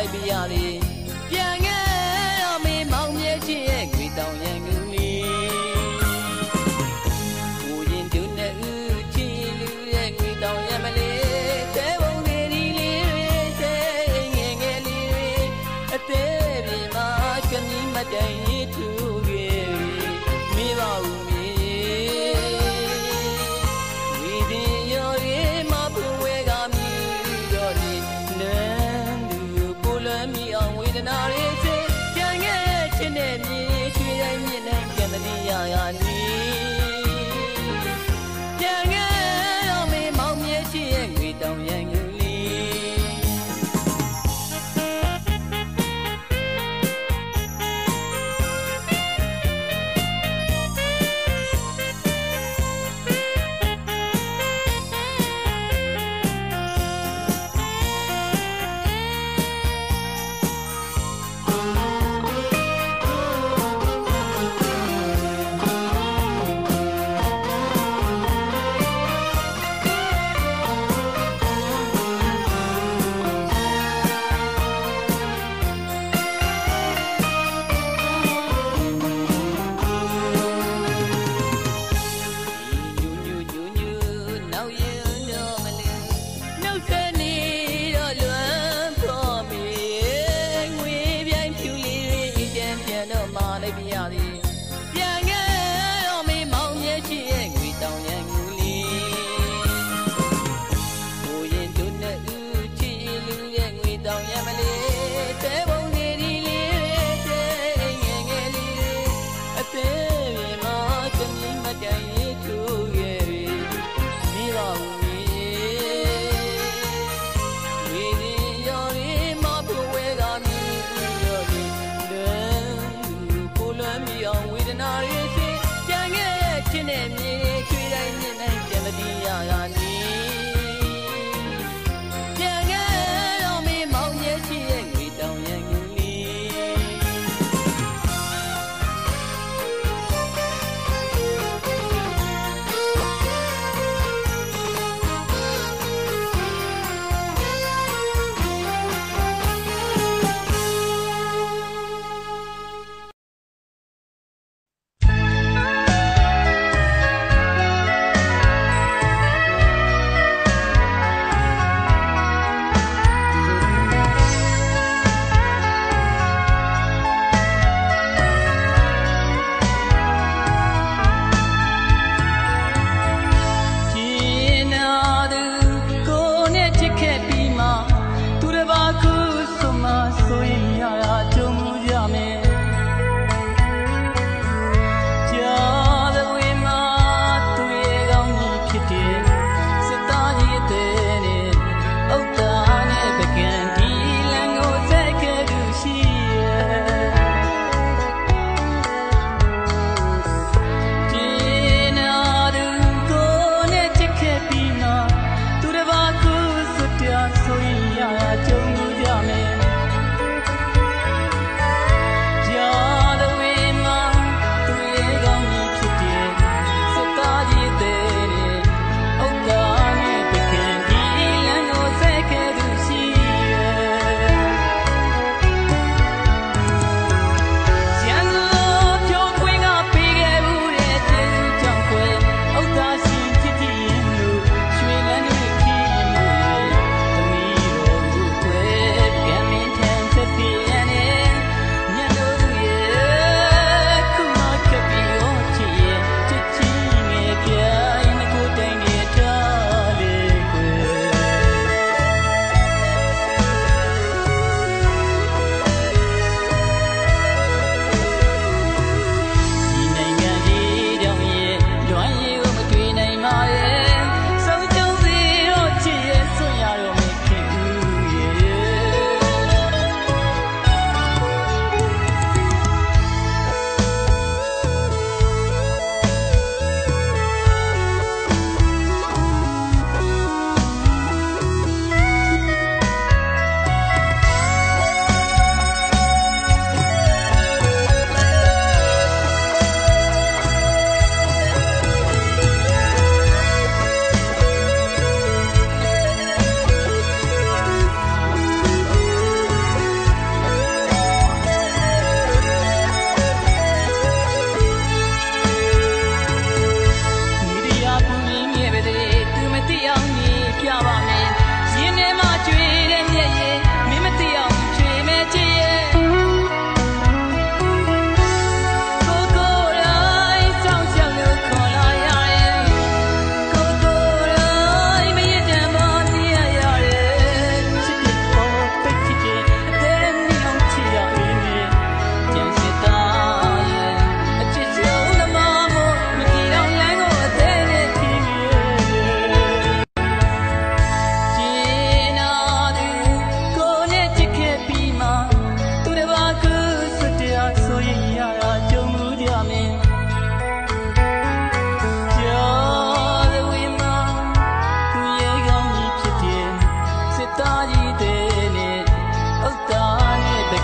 လိုက်ပြရလေပြန်ခဲ့တော့မေမောင်မြဲချစ်ရဲ့ငွေတောင်ရန်ကုန်လေးကိုရင်ကျုံနဲ့ဦးချီလူရဲ့ငွေတောင်ရမလေးတဲဘုံလေးလေးတဲငယ်ငယ်လေးအသေးပြေမှာကမီးမတိုင်ရထူခဲ့မိပါဦးမေဝီဒီရောရေမပူဝဲကမြူတော့ဒီနန်းသူကိုလွမ်းမိအောင်ဝေဒနာလေးစေပြန်ခဲ့ချင်းနဲ့မြေရွှေတိုင်းမြင့်တဲ့ကံတည်းရရနီပြန်ခဲ့တော့မေမောင်မြဲချစ်ရဲ့ငွေတောင်ရန်ကုန်လေး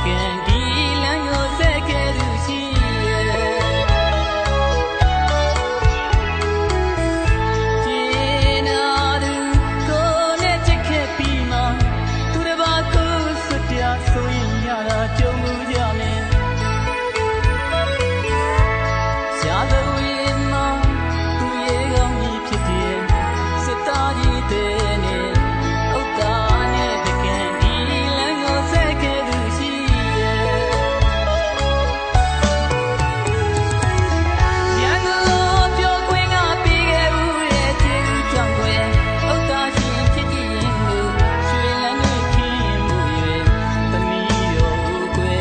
က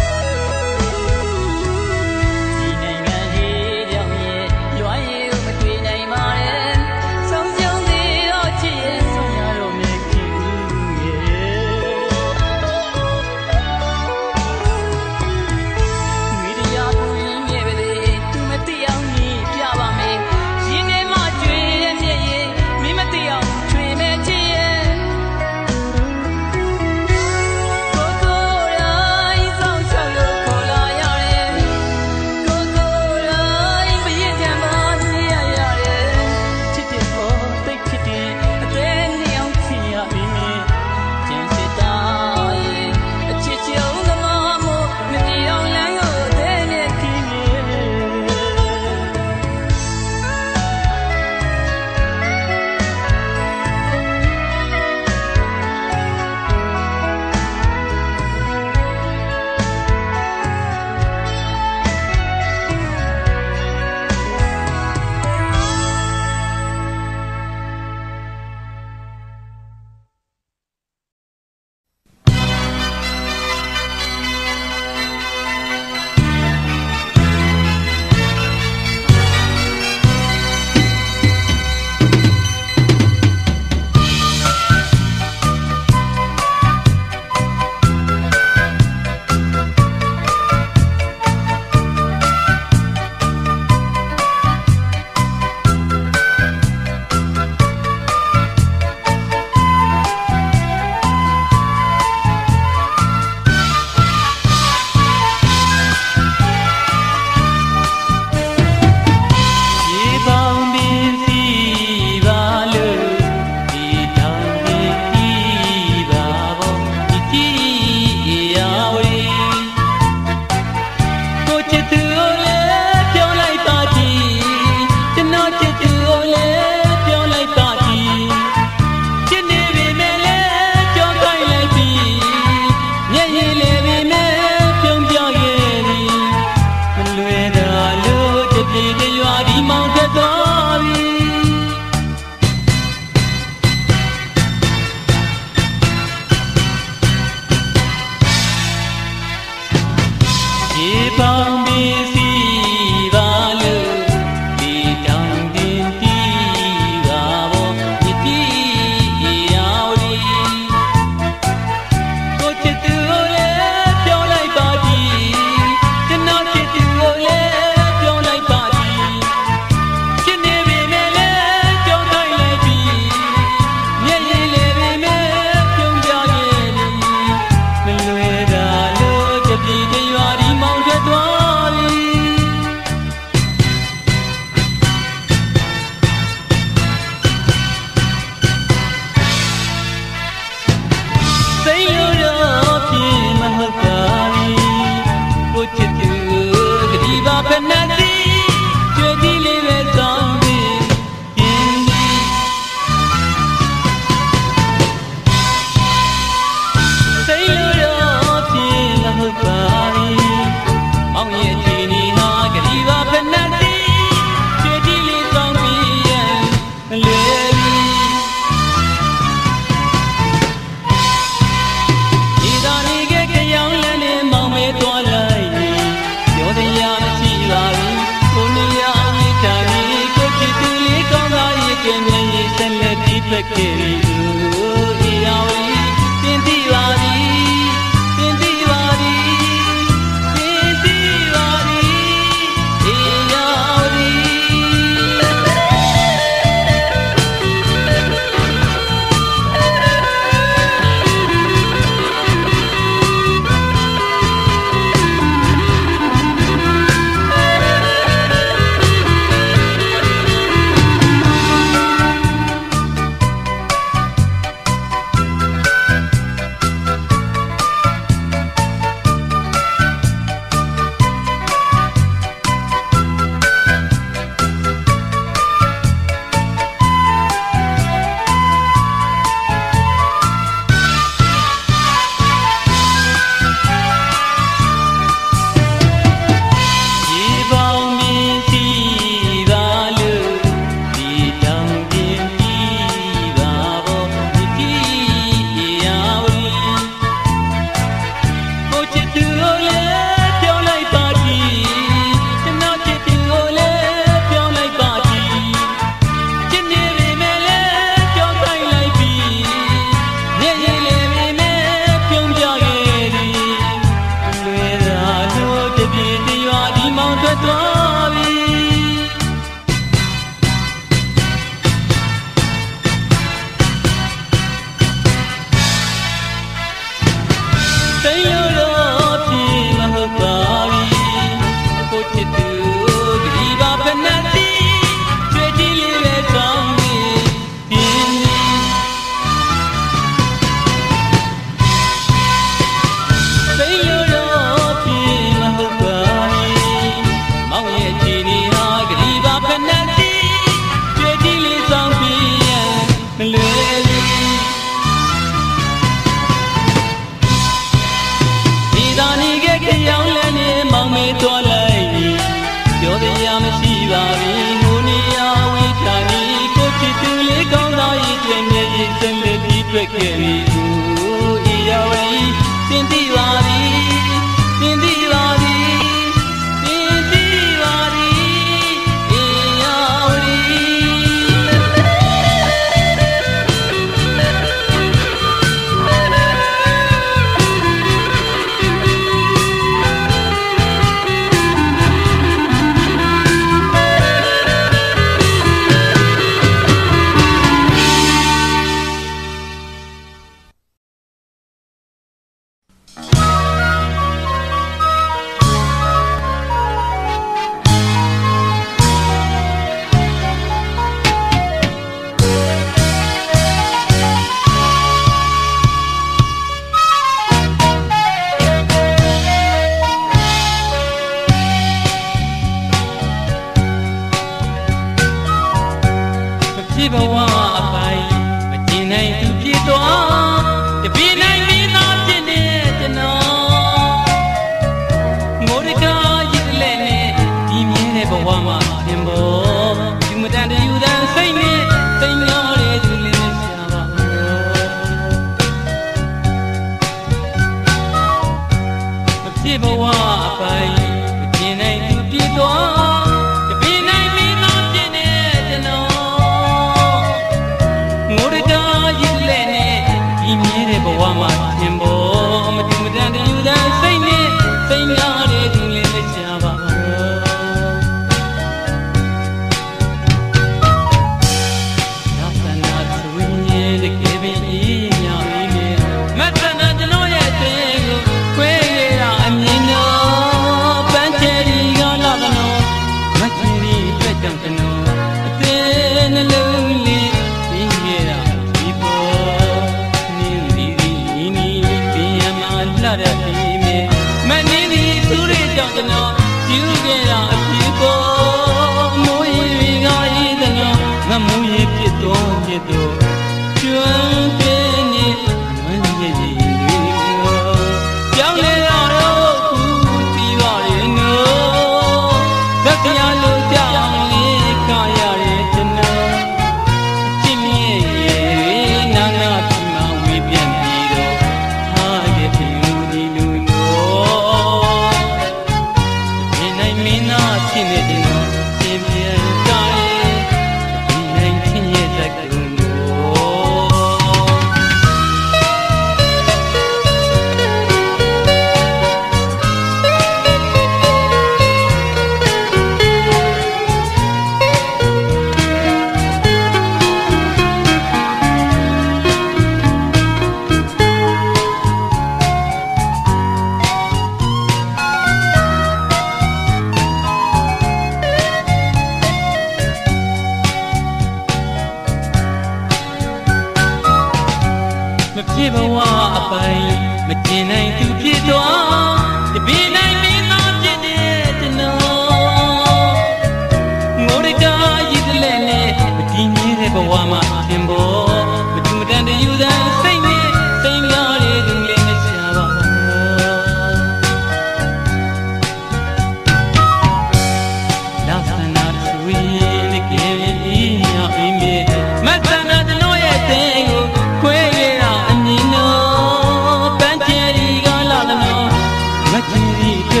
Matiri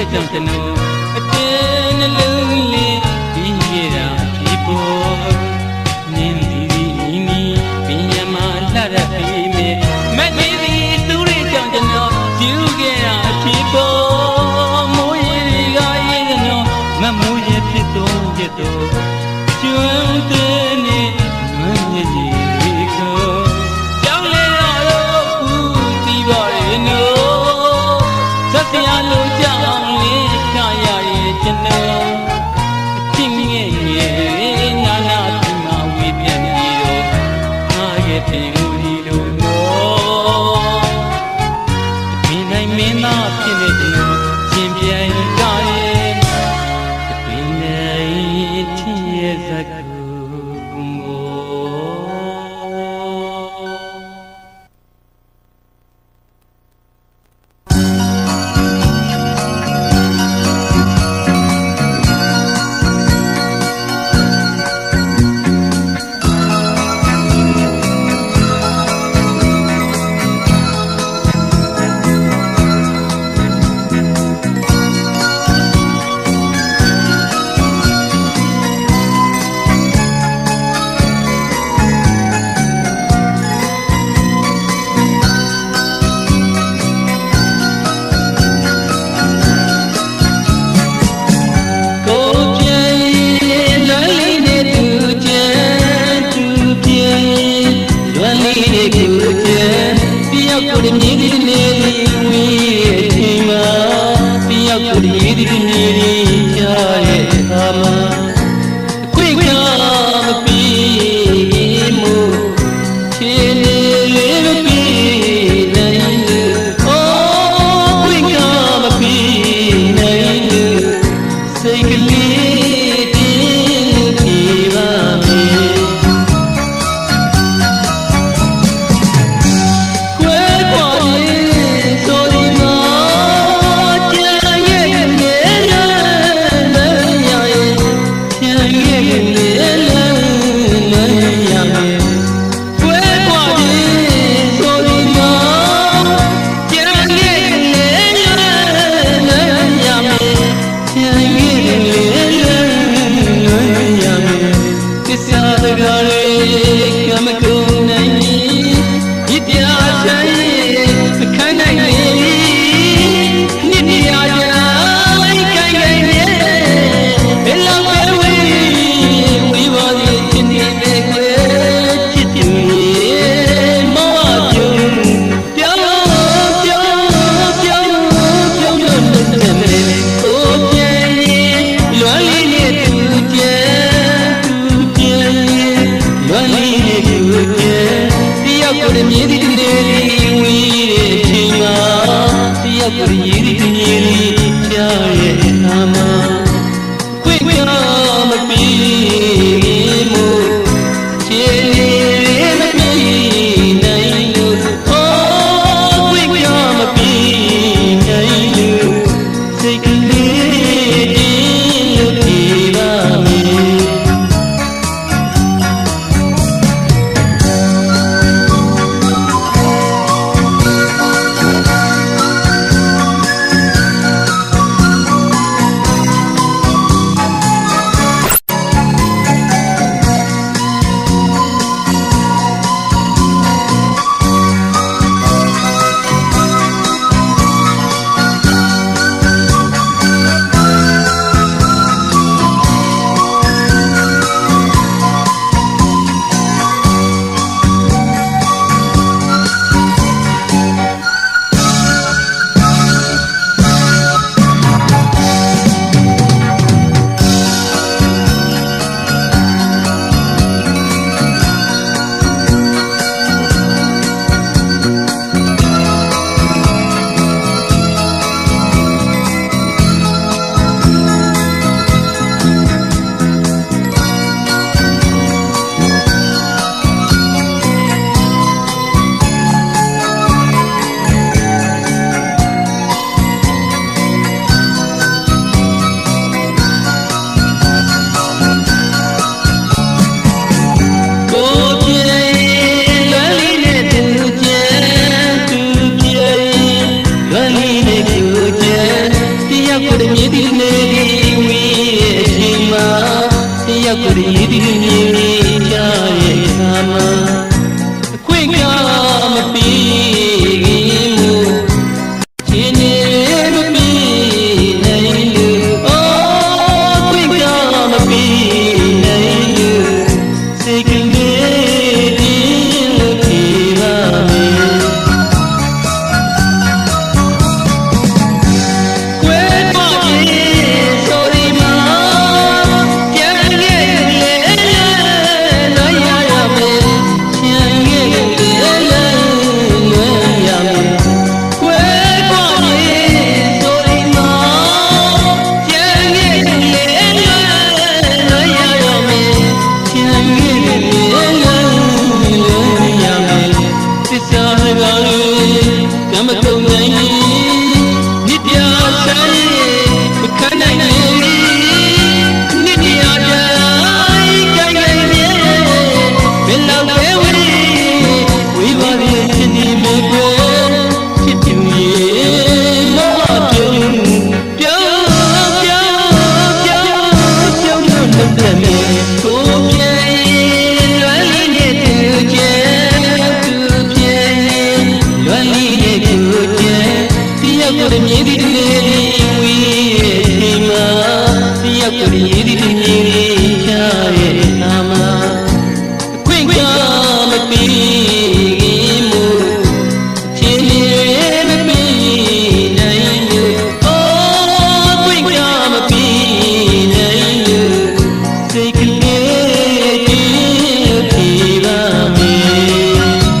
ကိုယ်မြည်သည်တည်းဝေးဒီမှာတယောက်ကိုမြည်သည်တည်းချာရဲ့အာမအခွင့်ကားမပြီးမို့ချင်းရဲ့မပြီးနိုင်လို့အိုးအခွင့်ကားမပြီးနိုင်လို့စိတ်ကလေးတည်ပြေပါမယ်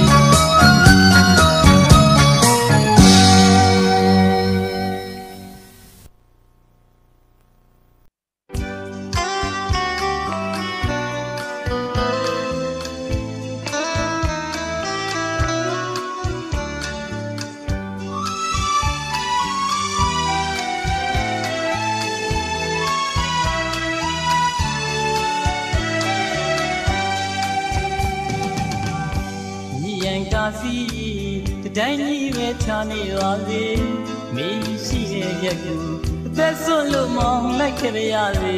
စီတိုင်းကြီးပဲချာနေပါစေမေးရှိတဲ့ရက်ကိုအသက်ဆွလို့မောင်းလိုက်ခဲ့ရစေ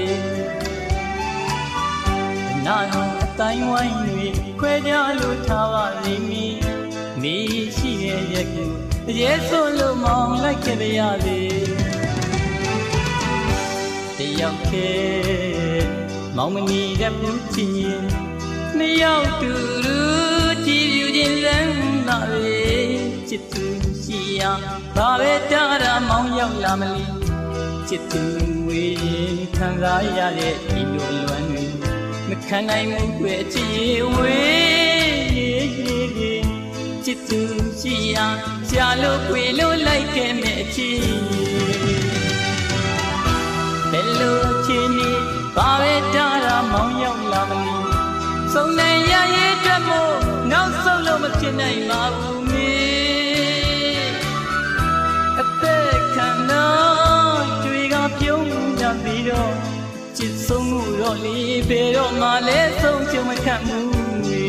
နာတော်အတိုင်းဝိုင်းတွေခွဲကြလို့ထားပါလိမ့်မည်မေးရှိတဲ့ရက်ကိုအရေးဆွလို့မောင်းလိုက်ခဲ့ရစေတယောက်ခဲမောင်မနီတဲ့ဘူးချင်းနှစ်ယောက်တူတူကြည်ပြူခြင်းလမ်းလာလေချစ်သူရှိရာဘာပဲတားတာမောင်းရောက်လာမလဲချစ်သူဝေးခံစားရတဲ့ဒီလိုလွမ်းတွေမခံနိုင်ဘူးကွယ်ချစ်ဝေးချစ်သူရှိရာရှာလို့ခွေလို့လိုက်ခဲ့မဲ့အချစ်ဘယ်လိုချစ်နေဘာပဲတားတာမောင်းရောက်လာမလဲဆုံးနိုင်ရရဲ့အတွက်မို့နောက်ဆုံးလို့မဖြစ်နိုင်ပါဘူးမေအသက်ခံတော့တွေကပြုံးကြပြီးတော့ချစ်ဆုံးမှုတော့လေဘယ်တော့မှလည်းဆုံးချုံမခံဘူးမေ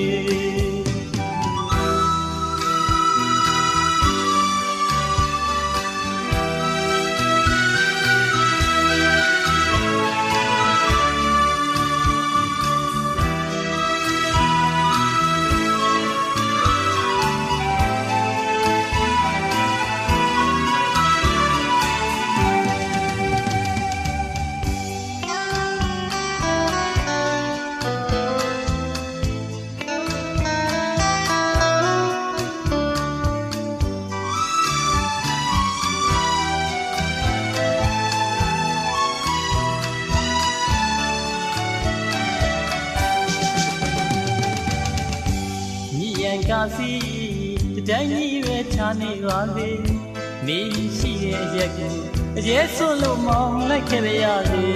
ကာစီတိုင်းကြီးပဲချာနေပါစေနေရှိတဲ့ရက်ကိုအရေးဆွလို့မောင်းလိုက်ခဲ့ရစေ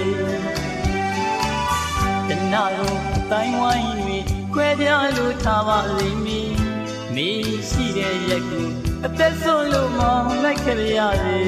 တနာကိုတိုင်းဝိုင်းတွေခွဲပြလို့ထားပါလိမ့်မည်နေရှိတဲ့ရက်ကိုအသက်ဆွလို့မောင်းလိုက်ခဲ့ရစေ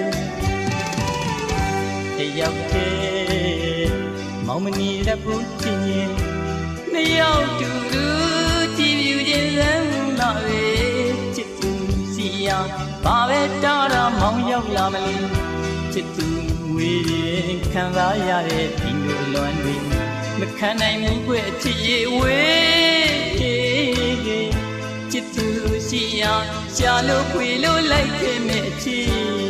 တယောက်တည်းမောင်မနီတဲ့ဘူးချင်းနှစ်ယောက်တူတူကြည်ပြူခြင်းလမ်းလာလေချစ်သူစီယာဘာပဲတားတာမောင်းရောက်လာမလဲချစ်သူဝေးခံစားရတဲ့ဒီလိုလွမ်းတွေမခံနိုင်ဘူးကွယ်ချစ်ရဲ့ဝေးချစ်သူစီယာရှာလို့ခွေလို့လိုက်ခဲ့မဲ့ချစ်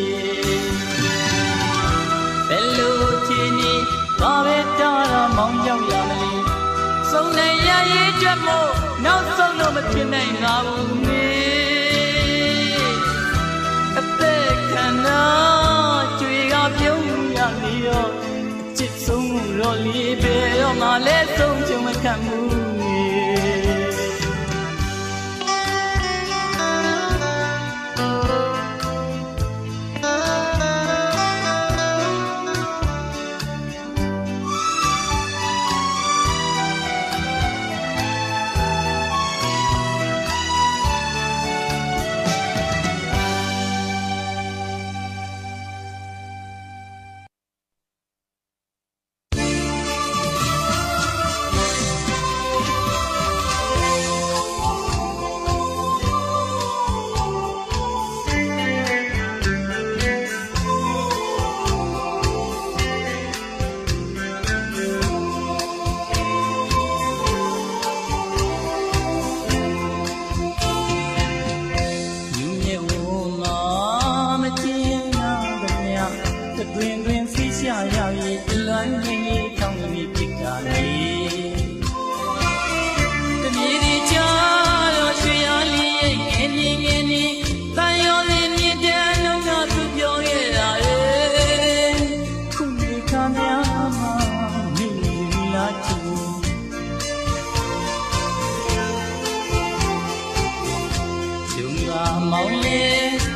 ဘယ်လိုချစ်နေဘာပဲတားတာမောင်းရောက်လာမလဲဆုံးနိုင်ရရဲ့အတွက်မို့နောက်ဆုံးတော့မဖြစ်နိုင်ပါဘူးမေအသက်ခံတော့ကြွေကပြုံးရပြီးတော့အချစ်ဆုံးမှုတော့လေးပဲတော့မှလည်းဆုံးချုံမခံဘူးမေ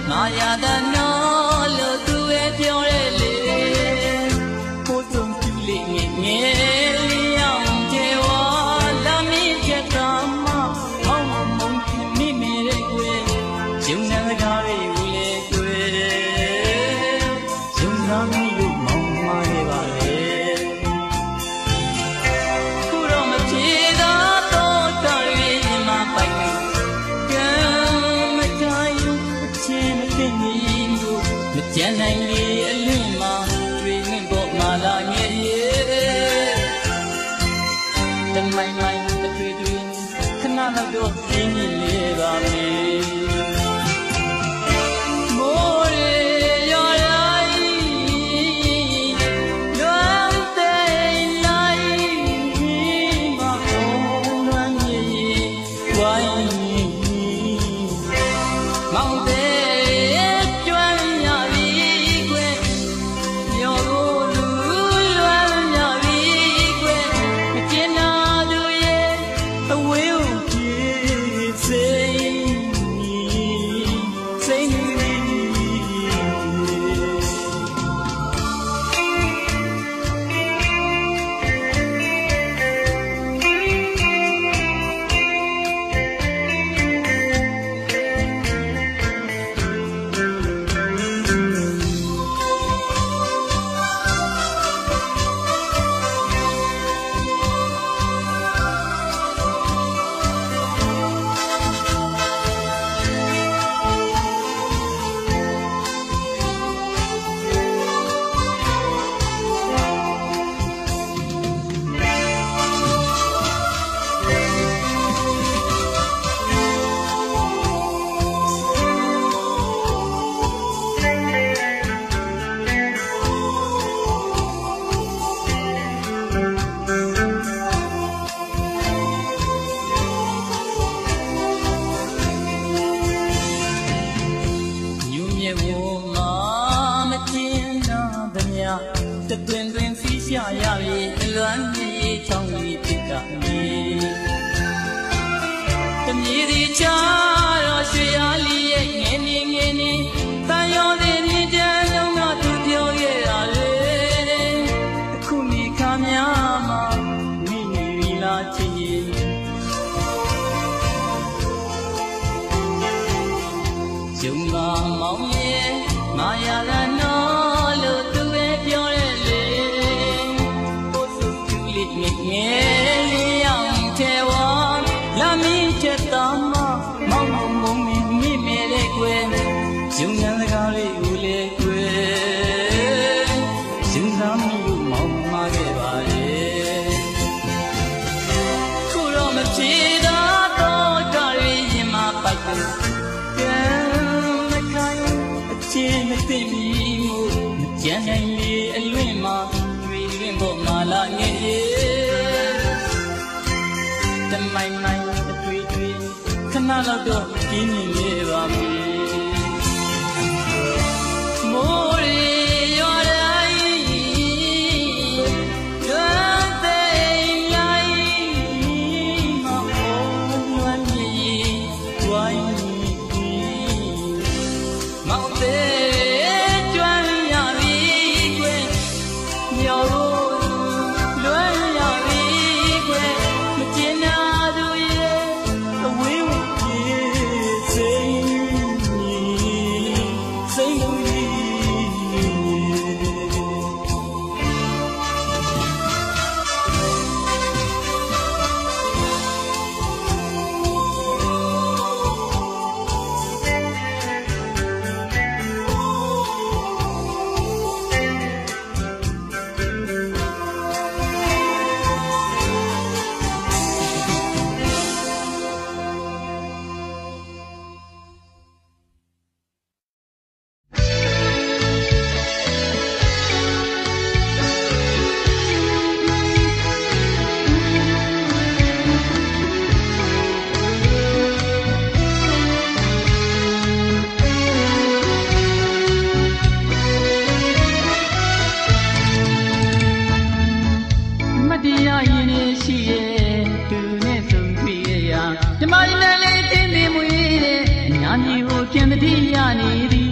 Jamaile le tindi muire, nyani ho kyen di yani di.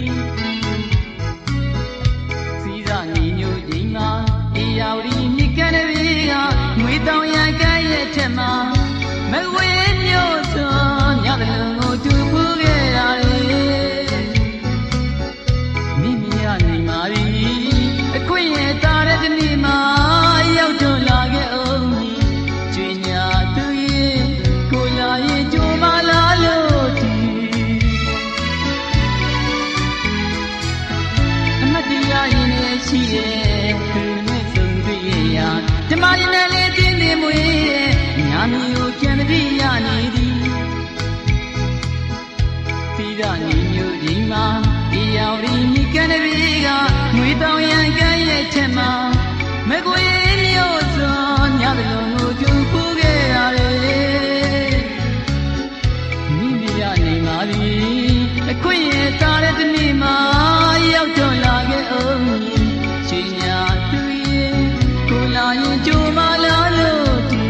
Sida niño dima, iyauri ni kanabiga, muy doyan kaya chema, me goye oso, nyadlo tu pugere. Mimiya ni mari, kuye tare ni ma, yau to lage omi, chinya tuye, kulaye juma laloti.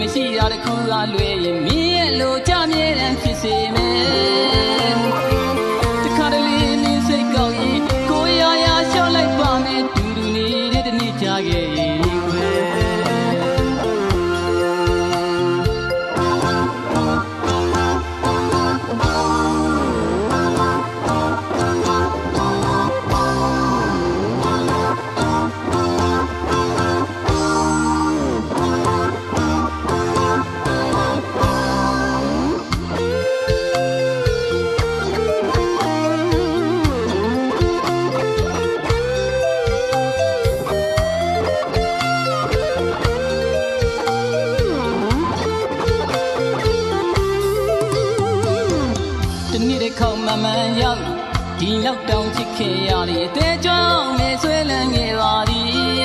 ไม่ใช่อะไรคู่กันเลยมีโลจามเย็นพิเศษตะคาร์ลีนี่ใส่เกาอีกูยายาชอบไล่ป่าเมดูดูนี่เด็ดนี่จากเย่มันยาวดีแล้วดองชิคเคียร์เลยแต่จ้องไม่สวยเลยเงี้ยว่าดี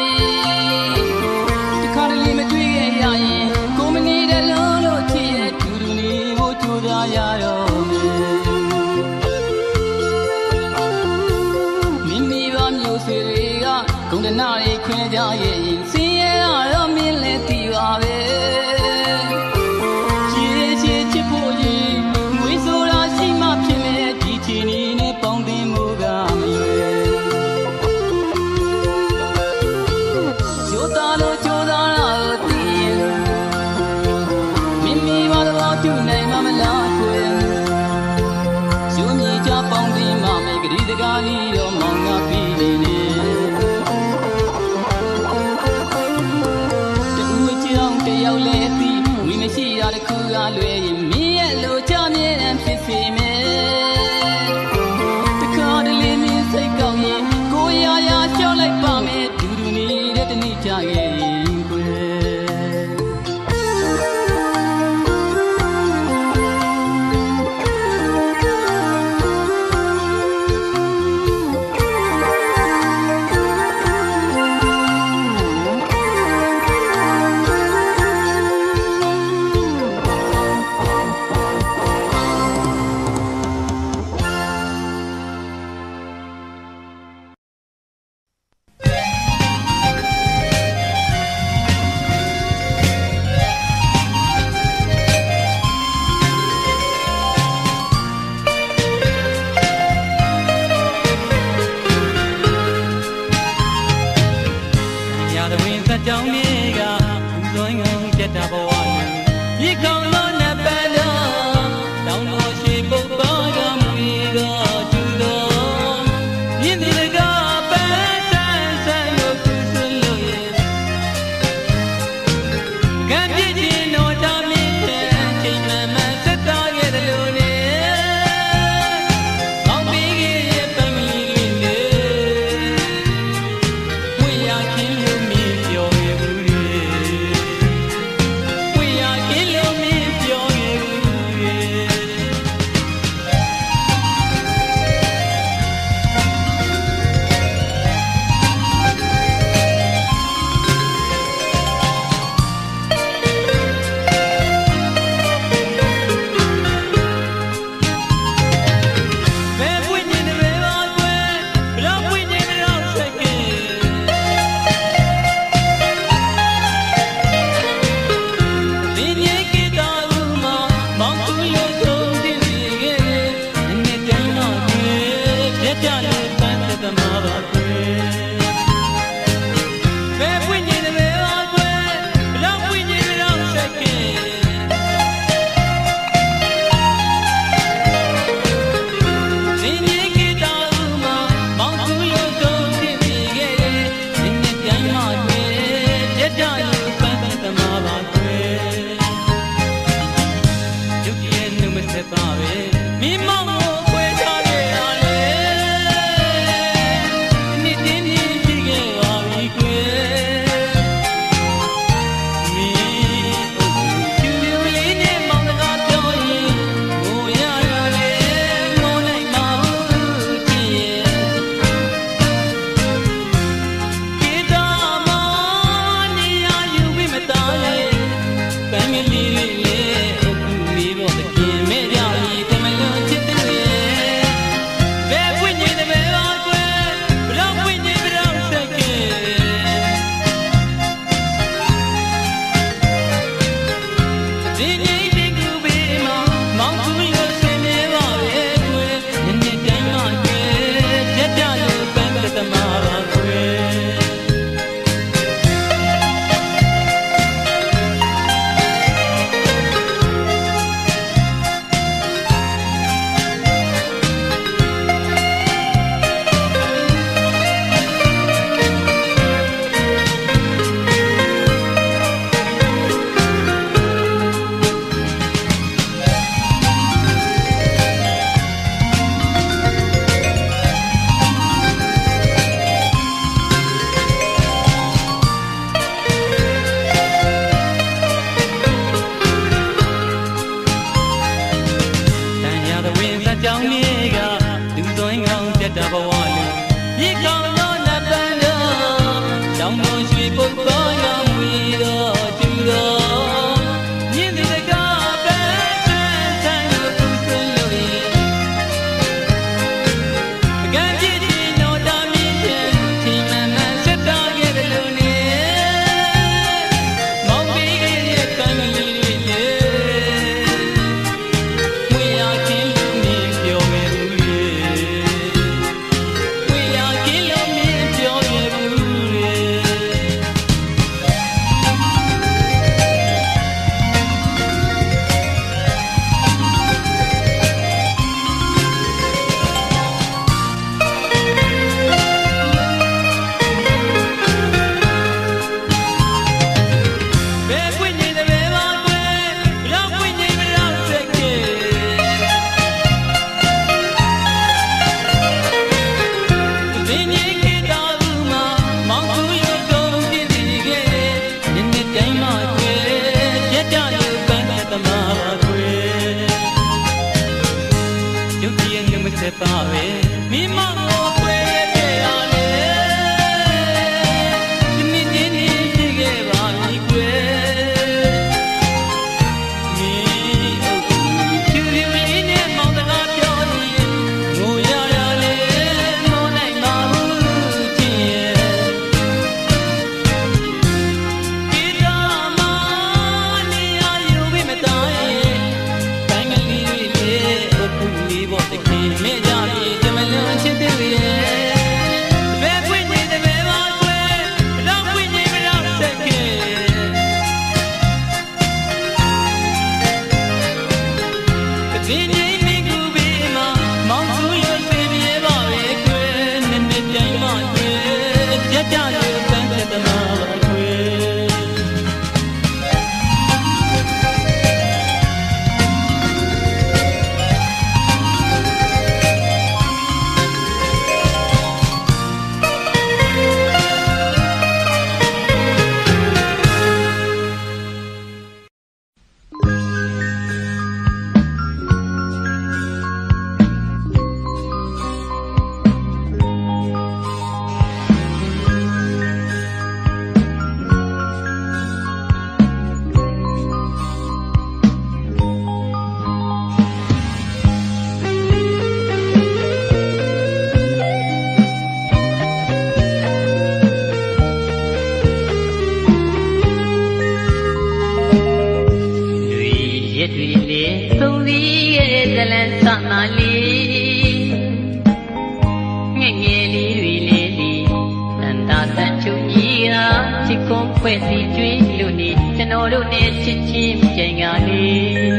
ที่คาร์ลีไม่ช่วยแกยายิกูไม่นี่เดลโลที่ดูดูนี่บูจูดายาโร่มิมีบ้านอยู่สิริกาคงจะน่าเอกขึ้นใจเย็นเสียเราไม่เล่นที่ว่าเว้ชิพูยีมวยสุราชิมาพิเมทีนี้ในปองดิมูกามโจตาโลโจตาลาตีมิมีบาดว่าจูในมาเมลาคุยจูมีจ้าปองดิมาเมกรีดกาลีโยมองกาปีนีแต่อูจีองแต่ยาวเลตีวิไม่ใช่อะไรคู่กันเลยมีโลจามเย็นพิเศษกูยายาชอบไล่ป่าเมดูดูนี่เด็ดนี่จากเย่ကြောင့်လေးကလွန်ငုံပြတ်တာဘဝရေကောင်းလို့နဲ့ပန်းတော့တောင်းလို့ရှိပုတ်ပေါ်ကမူကကျူတော့မြင့်ဒီကပန်းဆန်းဆန်းလို့သူဆွလို့ရဲ့ကံပြည့်ခြင်းတော့တာမင်းတဲ့ချိန်မှန်မှန်သက်သာခဲ့တယ်လို့လေကောင်းပြီးရဲ့ပန်းမီလေးဝေရခင်လို့မြည်ပြောfamily ကြောင်းလေးကလူသွင်းကောင်းပြတ်တာဘဝလေးရေကောင်းတော့နပန်းတော့ကြောင်းတော်ရွှေပုတ်တော်ရောင်ဝီတော့ကျူတော့မြင်းဒီတကားပဲဆိုင်လို့သူဆွေးလို့အကန့်ကြည့်ဒီတော့တာမြင့်တဲ့ဒီမမဆက်တော်ရဲ့လို့နေမောင်ပြီးရဲ့ကံလေးလေးဝေရချင်းမြင်ပြောခဲ့ဘူးလေဝေရချင်းလို့မြင်ပြောခဲ့ဘူးလေဘယ်ပွင့်နေတယ်ဘယ်ပါကွယ်ဘလောက်ပွင့်နေဘလောက်စက်ကေဒီနေ့ကတော်ဘူးမှာမောင်သူရုပ်ကုန်ပြည့်စည်ခဲ့ဒီနေ့တိုင်းမှာကွယ်ပြတ်ကြလို့ပန်းသမားကွယ်ရုပ်ကြည့်ရင်မစက်ပါပဲမိမကိုကွယ်ရဲ့ရလေဒီနေ့ဒီနေ့ဖြစ်ခဲ့ပါပြီကွယ်မီးအုပ်ဖြူဖြူလေးနဲ့မောင်တကားပြောနေငိုရရလေမောနိုင်ပါဘူးချစ်ရဲ့ဒီတော့မနေရယူပြီးမတိုင်းတိုင်းကလေးလေးအုပ်ကူလေးပေါ်တခေမဲကြပြီတမလွန်ချစ်တဲ့ရဲ့ဘယ်ပွင့်နေတယ်ဘယ်ပါကွယ်ဘလောက်ပွင့်နေဘလောက်စက်ကေကင်းနေမိကူပြီးမှမောင်သူရွှေပြေပြေပါပဲကွယ်နှစ်နှစ်တိုင်းမှကွယ်ပြတ်ကြလို့ပန်းသက်သမားပါကွယ်ရက်တွေလေသုံးသီးရဲ့ဇလန်စမာလေးငယ်ငယ်လေးတွေလေဒီတန်တာတန်ချုံကြီးဟာချစ်ကွန်ဖွဲ့စီကျွေးလို့နေကျွန်တော်တို့နဲ့ချစ်ချင်းကြိုင်ကလေး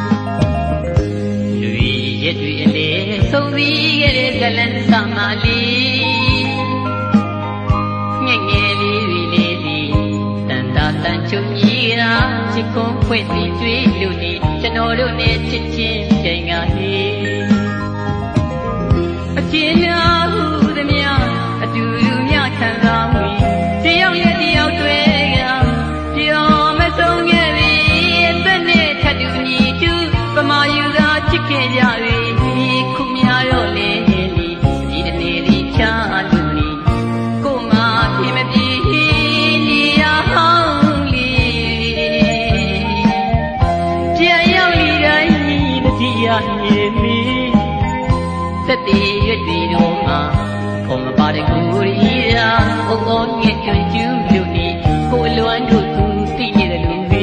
လူရက်တွေလေသုံးသီးရဲ့ဇလန်စမာလေးငယ်ငယ်လေးတွေလေဒီတန်တာတန်ချုံကြီးဟာချစ်ကွန်ဖွဲ့စီကျွေးလို့နေကျွန်တော်တို့နဲ့ချစ်ချင်းကြိုင်ကလေးအကျဉ်းများဟုသမျှအတူတူမြခံစားမှုတယောက်ရဲ့တယောက်တွေကပြောမဆုံးခဲ့ပြီအသက်နဲ့ထပ်တူညီတူပမာယူသာချစ်ခဲ့ကြပြီခုများတော့လေဒီတနေ့ဒီချာလို့နေကိုမှပြင်မပြေနေရဟောင်းလေးပြန်ရောက်နေတိုင်းတတိယနေမီသက်တည်ရွတ်တွေတော့မှာဘုံမပါတဲ့ကိုရီးယားဘုံတော်ငယ်ကျွန်းကျူးလို့နေကိုအလွမ်းတို့သူသိနေတယ်လို့ပဲ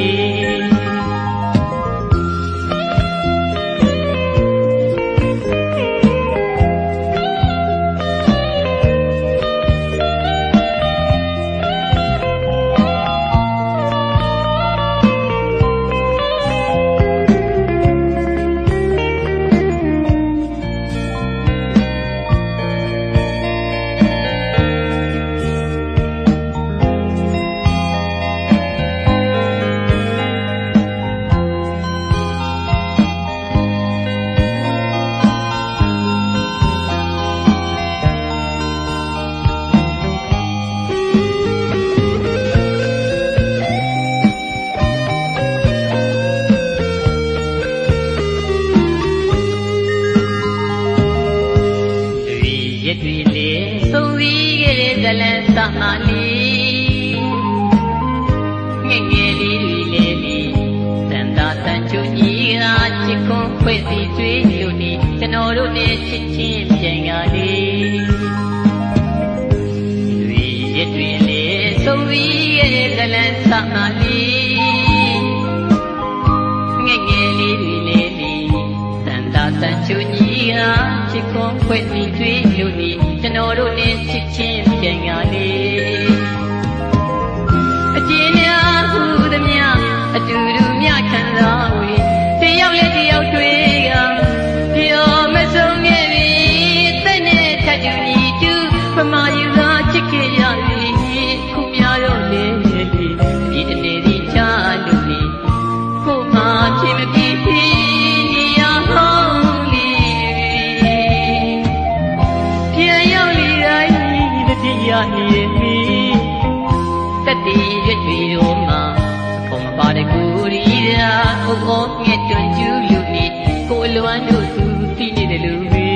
samali ngeli lili sanda sanchu ira chikon kwesi twi lu ni chano ru ni chit chin pian ga li lwi yet twi le so wi ye lalan samali ngeli lili sanda sanchu ira chikon kwesi twi lu ni chano ru ni chit chin pian ga li Ajina hu the mya aduru mya kan ra wi ti yaw le ti yaw twi ga pyo ma song nge wi tai ne that ju ni tu pama yu ga chit ke ya wi khu mya ro le di tne di cha lu ni ko ma chi ma pi pi ni ya hong li pya yaw li rai the ti ya ni mi Tati yết vì đồ mà không ba để cô đi ra không có nghe tuần chú lưu nị cô loan đồ tu tin để lưu về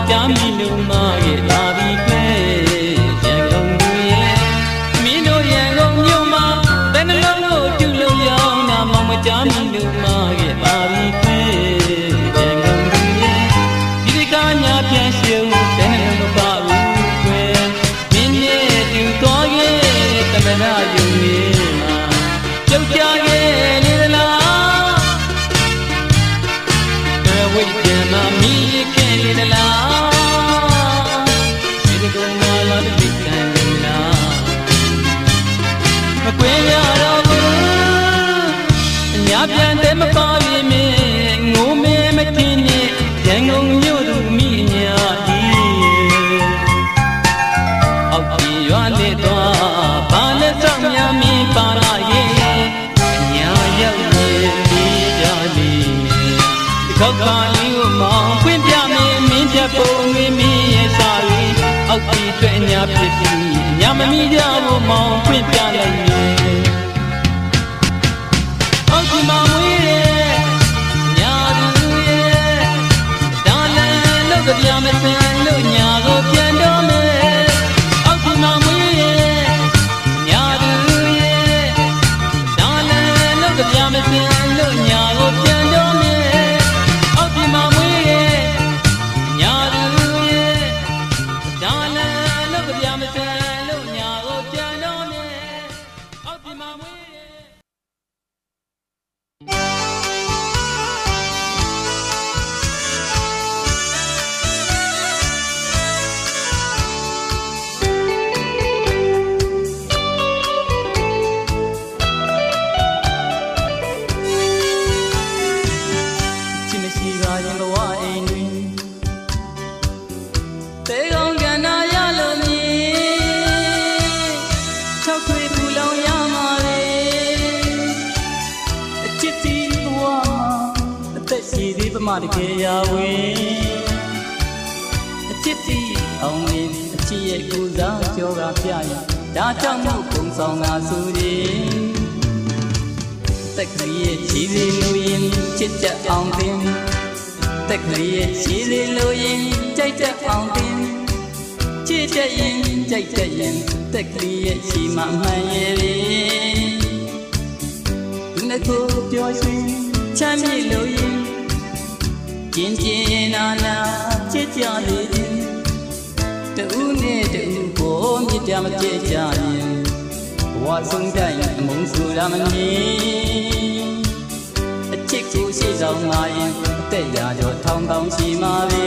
ကြမီလုံးမရဲ့လာပြီးပဲရန်ကုန်ရဲ့မင်းတို့ရန်ကုန်မြို့မှာဘယ်နှလုံးကိုတူလို့ရောင်းတာမောင်မကြမီလုံးမရဲ့လာပြီးပဲရန်ကုန်ရဲ့ဒီကညာပြန်ရှုံးဘယ်နှလုံးမပါဘူးကွယ်မင်းရဲ့တူသွားခဲ့တမနာယုံနေမှာကြောက်ကြခဲ့နေသလားဘယ်ဝိတ်ပြန်မှမီးခဲ့နေသလားဒီကုန်းမှာလာတဲ့ခံလားမကွင်းရတော့ဘူးအညာပြန်တဲ့မပါပြီမင်းငိုမဲမထင်းနဲ့ရန်ကုန်မြို့သူမိညာဒီအောက်ပြေရွာနဲ့သွားဘာလက်ဆောင်များမင်းပါလာရဲ့ညာရောက်ရဲ့ဒီကြလေးဒီခောက်ကလေးကိုမောင်ဖွင့်ပြမင်းမင်းပြပုံငွေမင်းရဲ့စာရီအောက်ပြေတွေ့ညာဖြစ်ပြီးညာမမီကြဘူးမောင်ဖွင့်ပြလိုက်ရဲ့အောက်ဒီမှာမွေးရဲ့ညာသူရဲ့ဒါလည်းလောက်ကပြမစင်လို့ညာကိုပြန်တော့မယ်အောက်ဒီမှာမွေးရဲ့ညာသူရဲ့ဒါလည်းလောက်ကပြမစင်လို့ညာကိုပြန်တော့မယ်အောက်ဒီမှာမွေးရဲ့ညာသူရဲ့ဒါလည်းလောက်ကပြမစင်လို့ညာကိုပြန်တော့မယ်အောက်ဒီမှာမွေးမတကယ်ရဝင်အချစ်တီအောင်မင်းအချစ်ရဲ့ကိုစားကြောကပြရင်ဒါကြောင့်မို့ပုံဆောင်ငါဆိုရင်တက်ကလေးရဲ့ခြေစီလိုရင်ချစ်တတ်အောင်တင်တက်ကလေးရဲ့ခြေစီလိုရင်ကြိုက်တတ်အောင်တင်ချစ်တတ်ရင်ကြိုက်တတ်ရင်တက်ကလေးရဲ့ခြေမှမှန်ရဲ့ဒီနေ့ကိုပြောရွှင်ချမ်းမြေလိုရင်ကျင်ကျင်နာနာချစ်ကြလေတူနဲ့တူကိုမြစ်ကြမကြကြရင်ဘဝဆုံးတိုင်းအမုန်းဆိုရမမီအချစ်ကိုရှိဆောင်ငါရင်အသက်ရာကျော်ထောင်တောင်ရှိမှာပဲ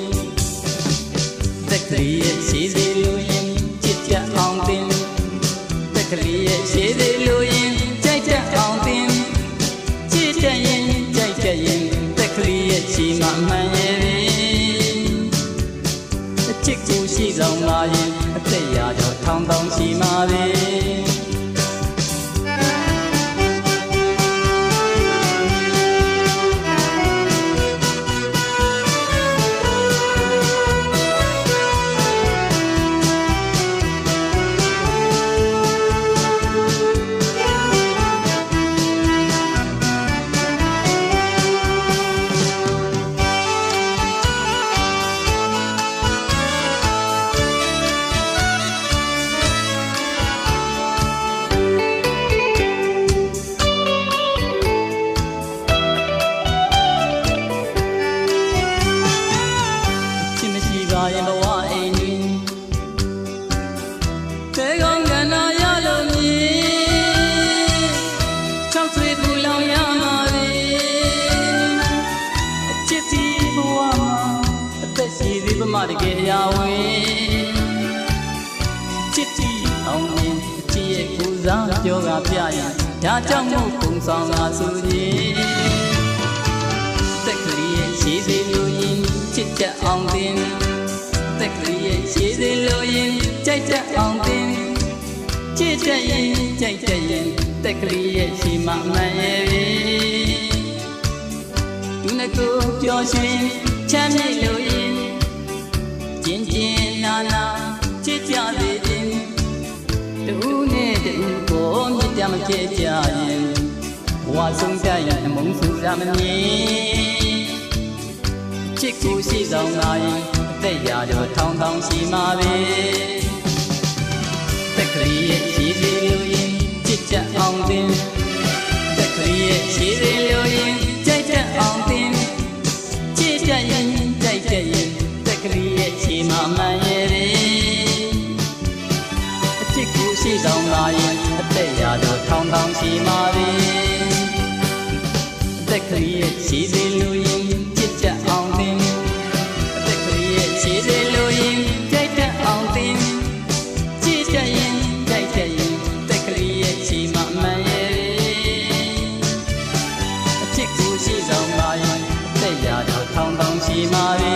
တက်ကလေးရဲ့ရှိစေလိုရင်ချစ်ကြအောင်တင်တက်ကလေးရဲ့ရှိစေလိုရင်ကြိုက်ကြအောင်တင်ချစ်တတ်ရင်ကြိုက်တတ်ရင်ကလေးရဲ့ချီမမှန်ရဲ့အချစ်ကိုရှိဆောင်လာရင်အသက်ရာကျော်ထောင်တောင်ရှိမှာပဲမတကယ်ရဝင်ချစ်တီအောင်မင်းအချစ်ရဲ့ကိုစားပြောကပြရင်ဒါကြောင့်မို့ပုံဆောင်ငါဆိုရင်တက်ကလေးရဲ့ရှိစေလိုရင်ချစ်တတ်အောင်တင်တက်ကလေးရဲ့ရှိစေလိုရင်ကြိုက်တတ်အောင်တင်ချစ်တတ်ရင်ကြိုက်တတ်ရင်တက်ကလေးရဲ့ရှိမှမှန်ရဲ့သူနဲ့ကိုပြောရွှင်ချမ်းမြေလိုရင်ကျင်ကျင်နာနာချစ်ကြလေခြင်းတူနဲ့တူကိုမြစ်ကြမကြကြရင်ဘဝဆုံးတိုင်းအမုန်းဆူရမမြင်ချစ်ကိုရှိဆောင်လာရင်အသက်တို့ထောင်ထောင်ရှိမှာပဲတက်ကလေးရဲ့ရှိစေလို့ရင်ချစ်ချအောင်တင်တက်ကလေးရဲ့ရှိစေလို့ရင်ကြိုက်ချအောင်တင်ချစ်ချရင်ကြိုက်ချရင်တက်ကလေးရဲ့ရှိမှမှန်ရဲ့အချစ်ကိုရှိဆောင်လာရင်အသက်ရာတို့ထောင်ထောင်ရှိမှာပဲတက်ကလေးရဲ့ရှိစေလို့ရင်ချစ်ချအောင်တင်တက်ကလေးရဲ့ရှိစေလို့ရင်ကြိုက်ချအောင်တင်ချစ်ချရင်ကြိုက်ချရင်တက်ကလေးရဲ့ရှိမှမှန်ရဲ့အချစ်ကိုရှိဆောင်လာရင်အသက်ရာတို့ထောင်ထောင်ရှိမှာပဲ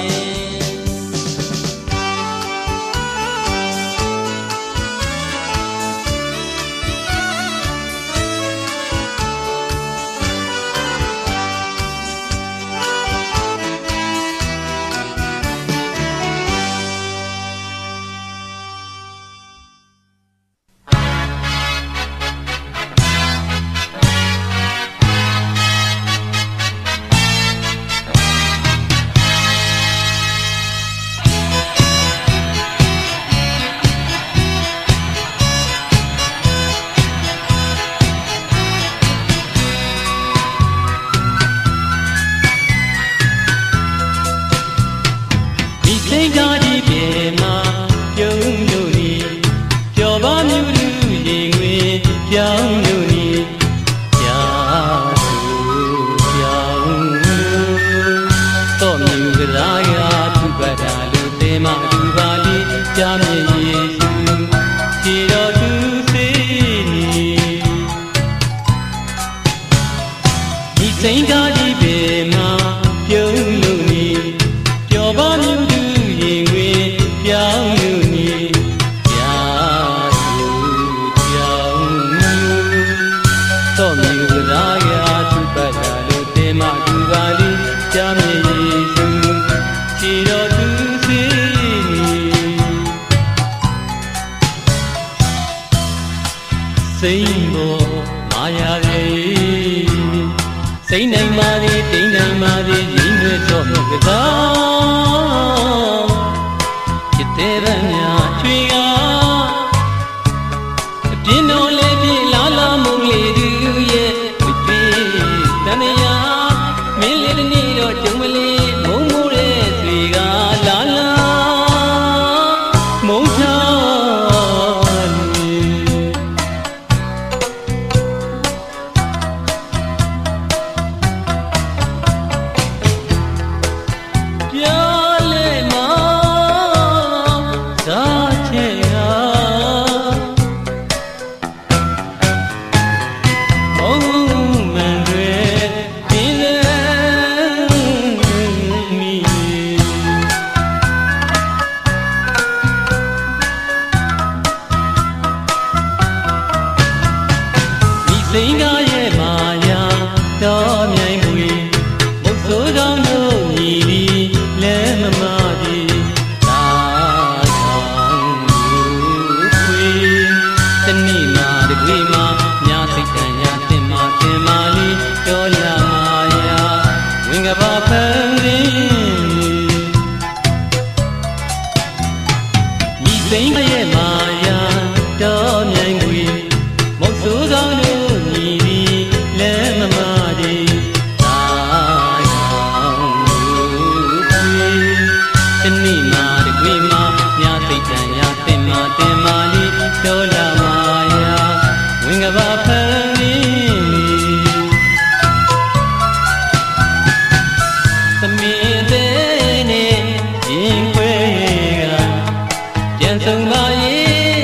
Hãy subscribe cho kênh Ghiền Mì Gõ để không bỏ lỡ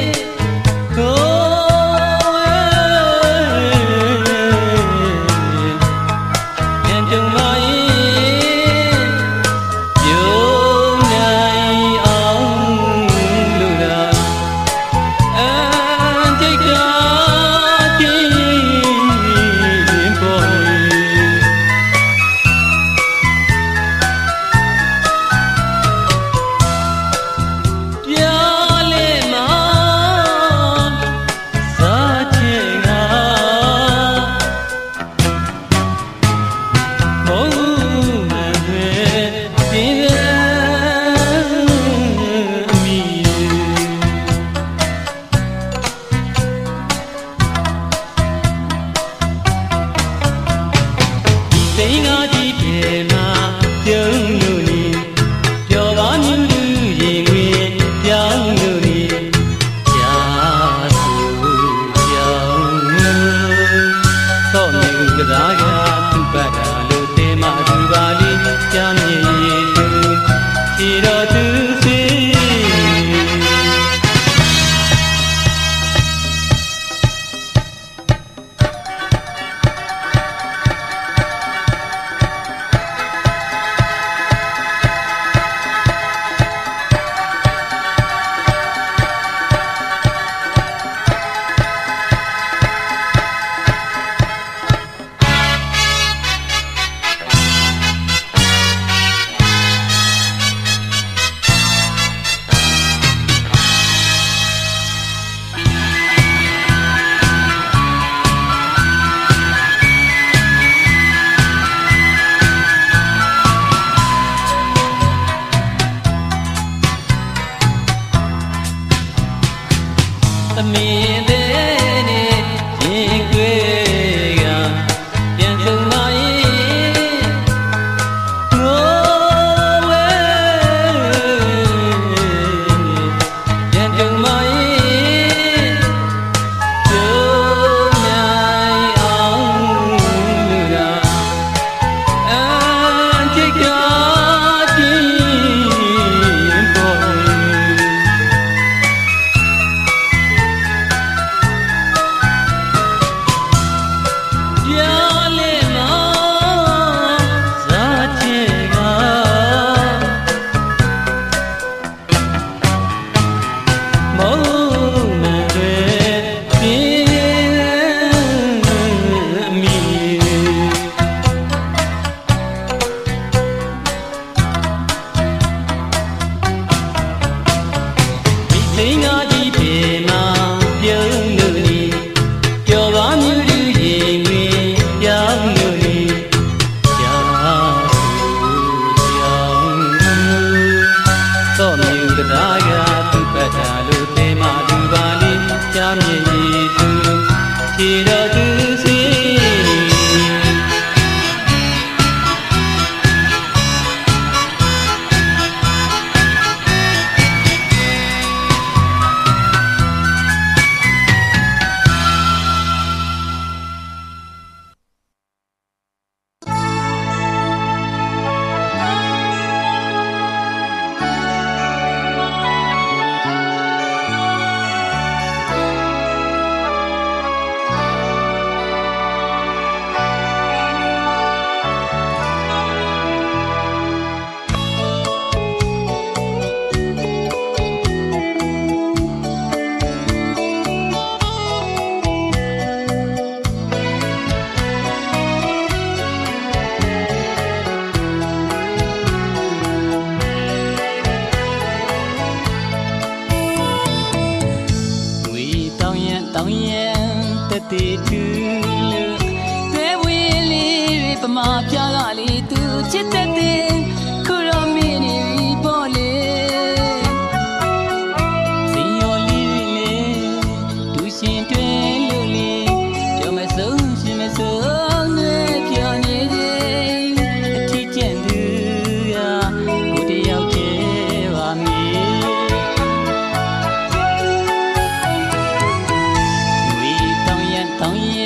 တောင်ရ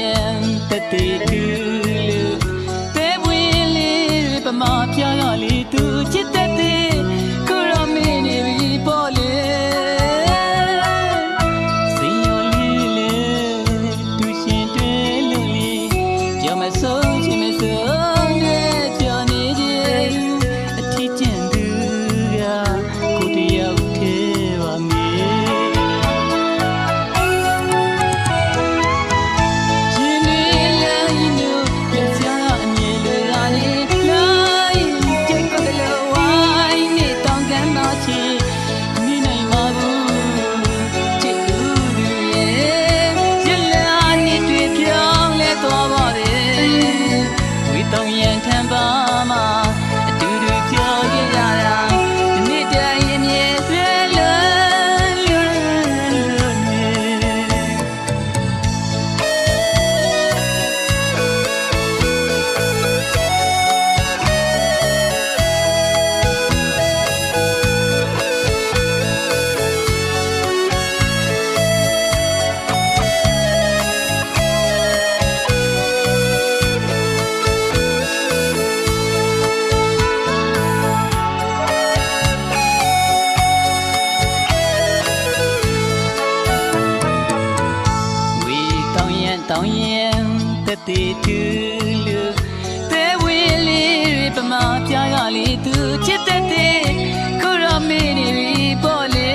တူလို့တဲဝေးလေးပမာပြားကလေးသူချစ်တဲ့ခုတော့မေးနေပြီပေါ့လေ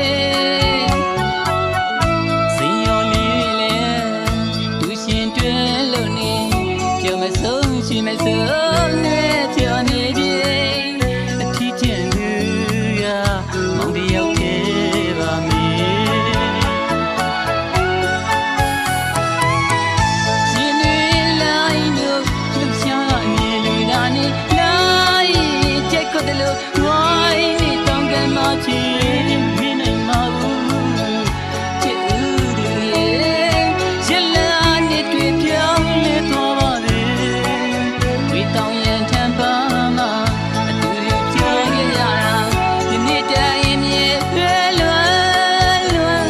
စိန်ရောလေးလေသူရှင်တွဲလို့နေကြောက်မဆုံးရှိမဆုံးနဲ့ပြောနေခြင်းအထီးကျန်သူကမောင်တယောက်ခဲ့ပါမေရှင်တွေလိုက်လို့လှရှားနေလူနာနေလိုက်ကြိုက်ခွတ်တယ်လို့ဝိုင်းနေတောင်းကန်မှချင်မင်းနိုင်မှာဘူးချစ်ဦးတွေရလာနေတွေ့ပြောင်းလဲသွားပါလေဝေတောင်းရန်ထမ်းပါမှာအတူတူကြိုးရရတာဒီနေ့တိုင်းမြေလွယ်လွယ်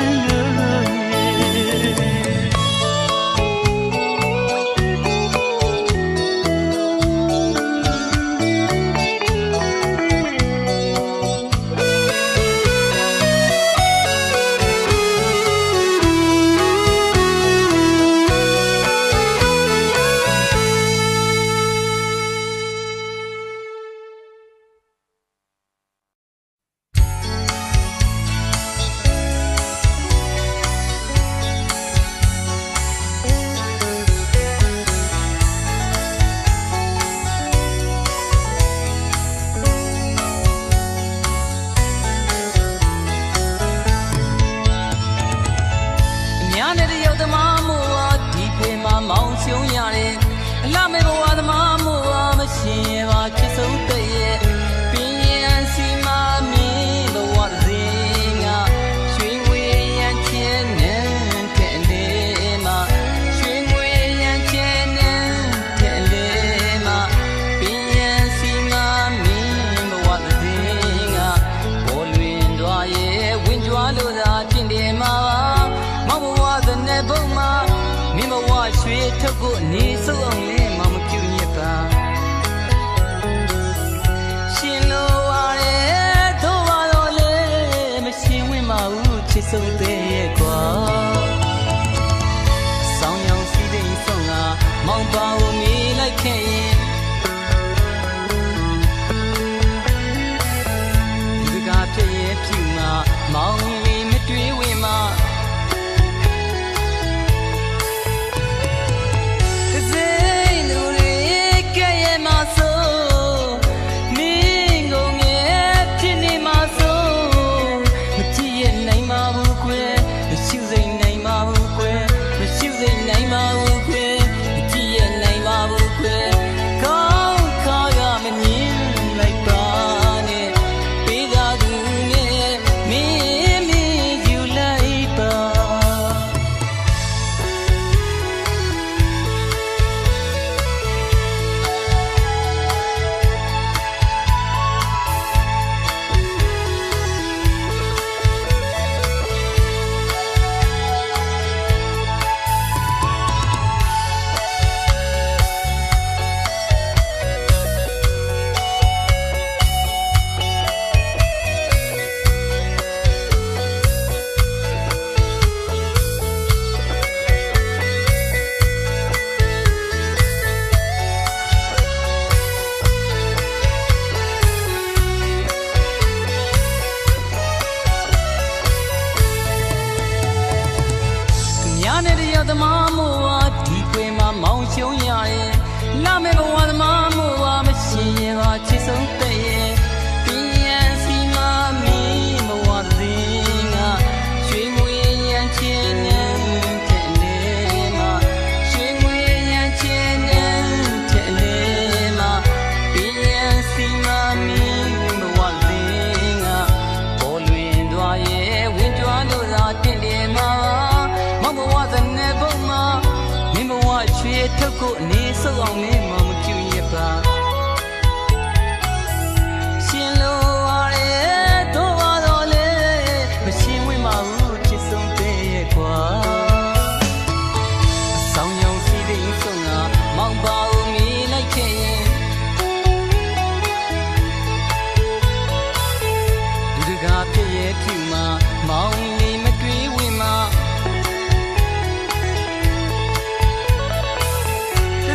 မောင်ရှုံးရတယ်အလှမဲ့ဘဝသမားမို့ပါမရှင်ရပါချစ်ဆုံးတဲ့ရဲ့ပင်ရန်စီမမင်းဘဝတစ်စင်းကရွှေငွေရန်ချင်တဲ့လေးမှာရွှေငွေရန်ချင်တဲ့လေးမှာပင်ရန်စီမမင်းဘဝတစ်စင်းကပေါ်လွင်သွားရဲ့ဝင်ကြွားလို့သာတင်တယ်မှာမောင်ဘဝသနဲ့ဘုံမှာမင်းဘဝရွှေထုတ်ကိုနေစုံအောင်လဲမမပြူညစ်ပါရှင်လို့ရဲတော့ပါတော့လေမရှင်ဝင်မဘူးချစ်ဆုံးသေးရဲ့ကွာဆောင်းရောင်စီးစိမ်ဆုံးကမောင်ပါဦးမိလိုက်ခဲ့ရင်ဒီကဖြစ်ရဲ့ဖြူမှာမောင်လေးမတွေ့ဝင်မှာသမားမို့ပါဒီကွယ်မှာမောင်ရှုံးရရဲ့လာမဲ့ဘဝသမားမို့ပါမရှင်ရပါချစ်ဆုံးတဲ့ရဲ့ပင်ရန်စီမမင်းဘဝသင်းကရွှေငွေရန်ချင်တဲ့လေးမှာရွှေငွေရန်ချင်တဲ့လေးမှာပင်ရန်စီမမင်းဘဝသင်းကပေါ်လွင်သွားရဲ့ဝင်ကြွားလို့သာတင်တယ်မှာမောင်ဘဝသနဲ့ဘုံမှာမင်းဘဝရွှေထုတ်ကိုအနေစုံအောင်လဲမမပြူရပါရှင်လို့ရဲတော့ပါတော့လေမရှင်ဝင်မဘူးချစ်ဆုံးတဲ့ရဲ့ကွာဆောင်းရောင်စီးစိမ်ဆုံးကမောင်ပါဦးမိလိုက်ခဲ့ရင်ဒီကဖြစ်ရဲ့ဖြူမှာမောင်လေးမတွေ့ဝင်မှာ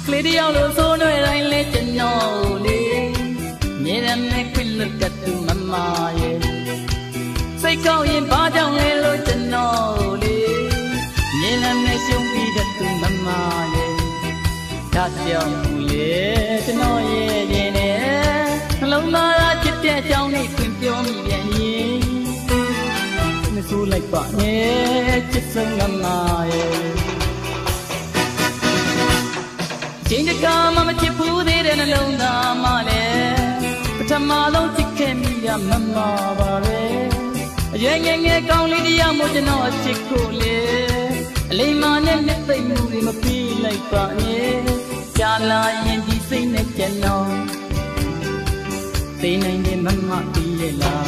Clearly, all those on the line, let you know. Near and make me look at to Mamma. Say, go in, but don't let you know. Near and make you be that to Mamma. That's your way to know, yeah. Hello, Mara, get that down, it can feel me. It's all like that, yeah, just a Mamma. Change the car, Mama, you put it in a long time. But I'm alone to come here, Mamma. Yang kau lihat mau jenuh cikule, leman yang tak mungkin mempilai pakne, jalan yang di sini jenuh, sini ni Mamma pilihlah.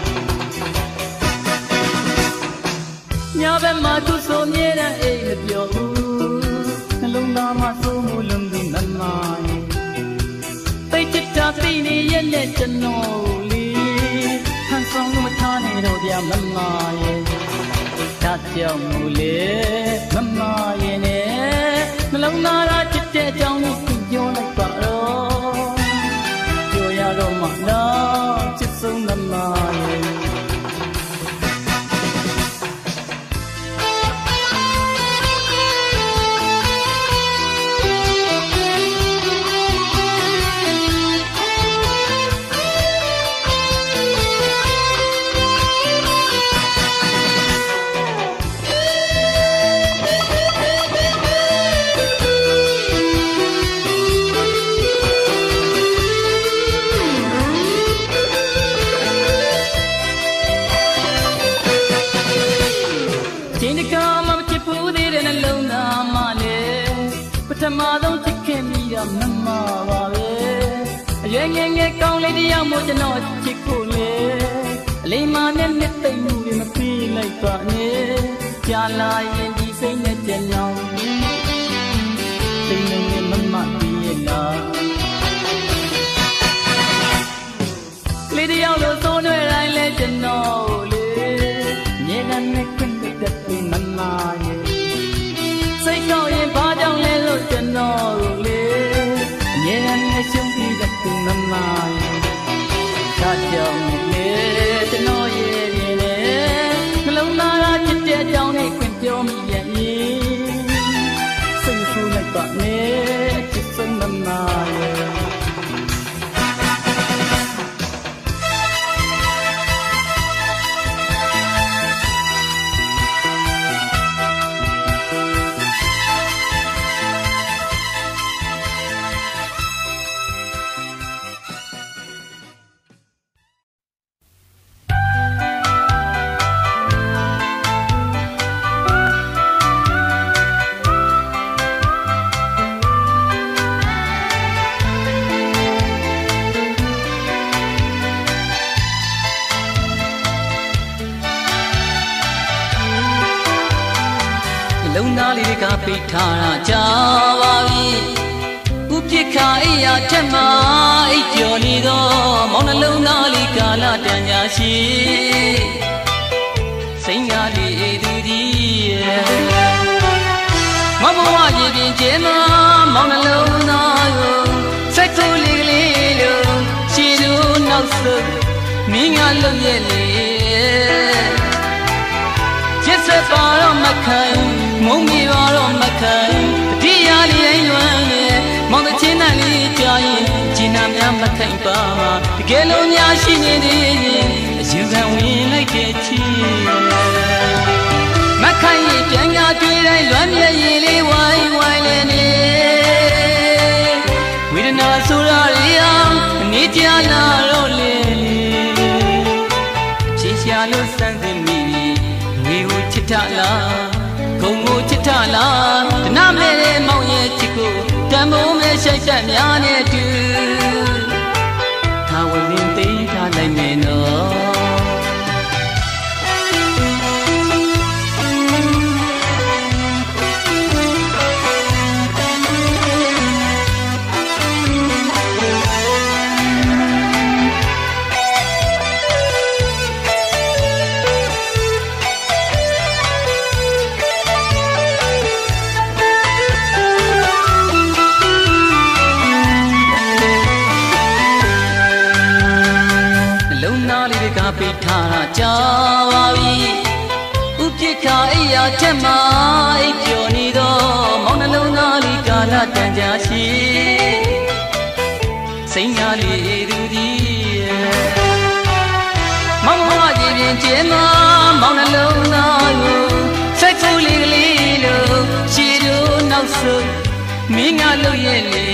Nyawa matu somnya lebih long nama sumulum di Mamma. Tercipta ini yang jenuh. Song matane ro dia Mamma ye ta chao mu le Mamma ye ne nalong na ra chit te chaung ni ku pyo lai pa ro pyo ya ro ma na chit song Mamma ye Madong cikemi ya Mamma bawe, yang kau lihat dia mau jenuh cikule, leman yang tak mungkin mempilai pakne, jalan yang di sini jenuh, sini ni Mamma pilihlah. Lihat dia lo sono rai le jenuh le, nyeran nak kena tu Mamma ye. Say kau yang padang le jenuh le, nyeran nak cumpi tu Mamma ye. Kacau le jenuh ye le, kalau nara cipta jauh ni kunciu mi ye. Say sulai pak le, cipta Mamma ye. Pick thara jawabi, upik kai ya cema ijoni do, mana lunali kala tanya si, singali dudi, mabuwa jadi cema mana lunayo, sekuli lilu, siru nausu, mingalu yeli, jasa para makan. Mungkin orang makan, dia lihat orang, mana cina lihat, cina yang makan pama, gelonnya sini dia, juga wilayah kecil. Makan jangan tuai luar ye wai lene, wirna suraria ni tiada rolele, cia lu sangmi, riu citala. Kongo citala, namle mau ye ciku, tamu me syaitan yang itu, kawin inti kalai meno. thara jawabi upikha iya chema ipyo ni do maung nalong na li kala tan ja shi sain ya li du di maung wa ji pyin chema maung nalong na lo sai phu li li lo chi do naw so mi nga lo ye le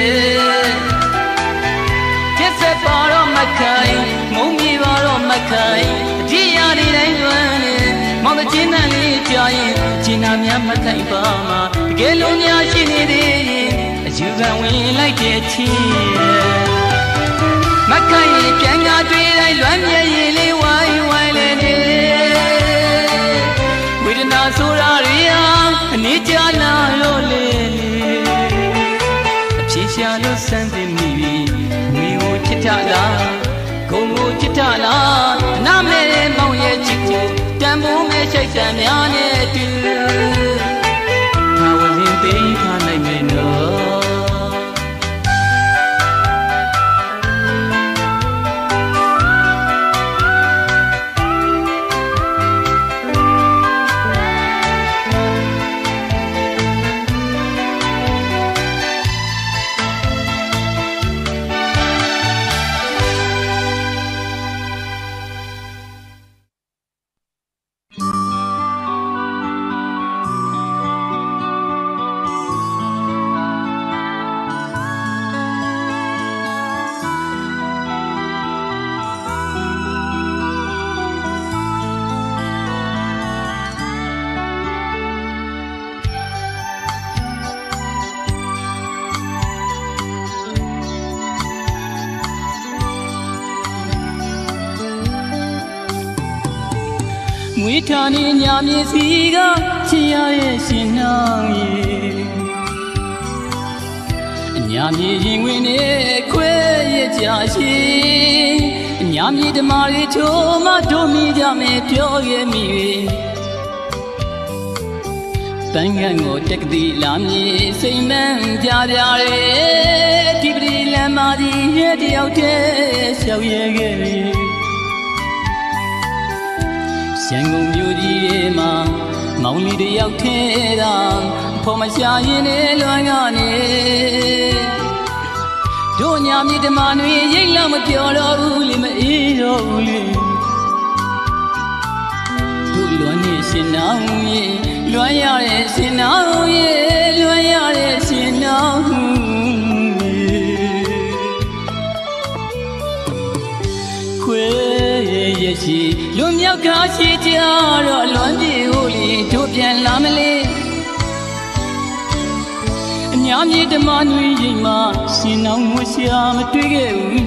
Jesse baro makai mumi baro makai dia di dai luan le maung the chin nan li ja yin chin na mya makai ba ma tke lo nya shi ni de yin ayu kan win lai de chi makai pyan nga twi dai luan mye yin li wai wai le ne Vedana so ra ri ya ani ja la lo le aphi sha lo san tin mi Chita la, Kongo chita la, na me maung ye chiku, tambu me chai samyane tu. How will you be? Can I may know? We turn in Yami Siga, Chia Shinang. Yami Wine, Quay Jashi, Yami the Marito, Matomi Jame, Pure Me. Bangango take the Lami, Sayman Jadare, Tibri Lamadi, Yeti out there, so ye. Sangong beauty ma, maung li de yak the da, pho ma sha yin ne luan ga ne. Do nya mi de ma nwi yin la ma pyo lo bu li ma e lo bu li. Do luan ne sin naung ye, luan ya de sin naung ye, luan ya de sin naung ye. She, Lumia Gashi, Londi, Uli, Topian Lamele Nyami the Manu Ma, Sinam Musia, Trigger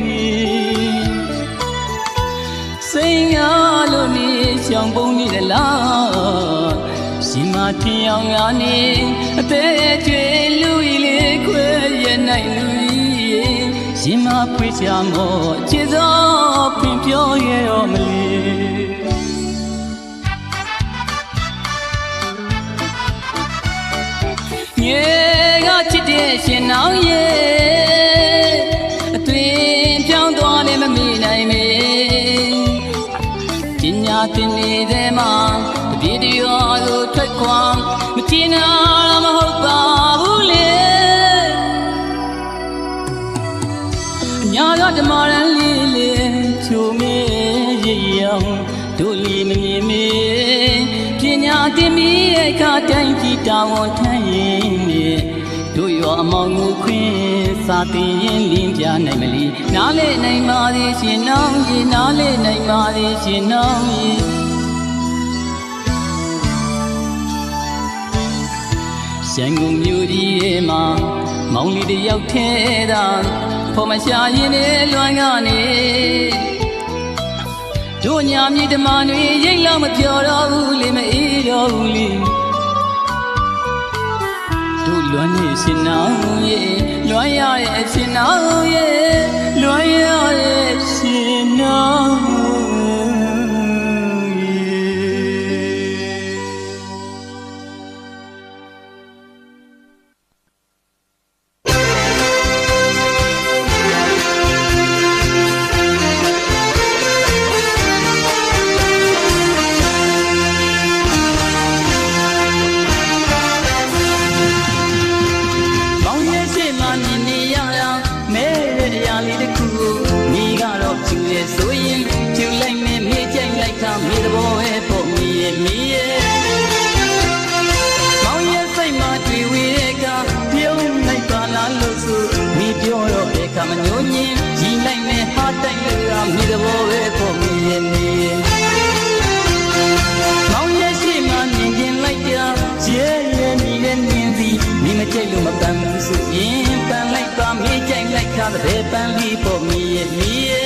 Saying Aloni, Young Boni the La Simati Young Annie, a Tete Louis Leque, and I Sima Prisamo, Chizo, Pimpio, Yomali. Yega Chideshin now, ye, a twin pound on him, I may. Tinya Tini, the man, the video, the Trekwan, Matina, Mahopa, Yaga the Maran Lily to me, young, to leave me, Pinya Demi, I can't take it down time. Do you among queen, Sati, Limpia, namely, Nale, Naimari, she know ye, Nale, Naimari, she know ye. Sangum beauty, ma, Mauli the Yauteda. For my shy in a Luangani Dunya me the man, we love a pure uli, my uli. Do Luani Sinau, ye, Loya Sinau, ye, Loya Sinau. မညိုညင်းကြီးလိုက်နဲ့ဟာတိုက်လို့အမိသဘောပဲဖို့မြင်နေမောင်ရဲ့ရှိမှမြင်ကျင်လိုက်ကြရဲရဲမြည်တဲ့မြင်စီမိမကြိတ်လို့မပန်းဘူးဆိုရင်ပန်းလိုက်ပါမေးကြိုက်လိုက်ခါတဲ့ပန်းလေးဖို့မြည်ရဲ့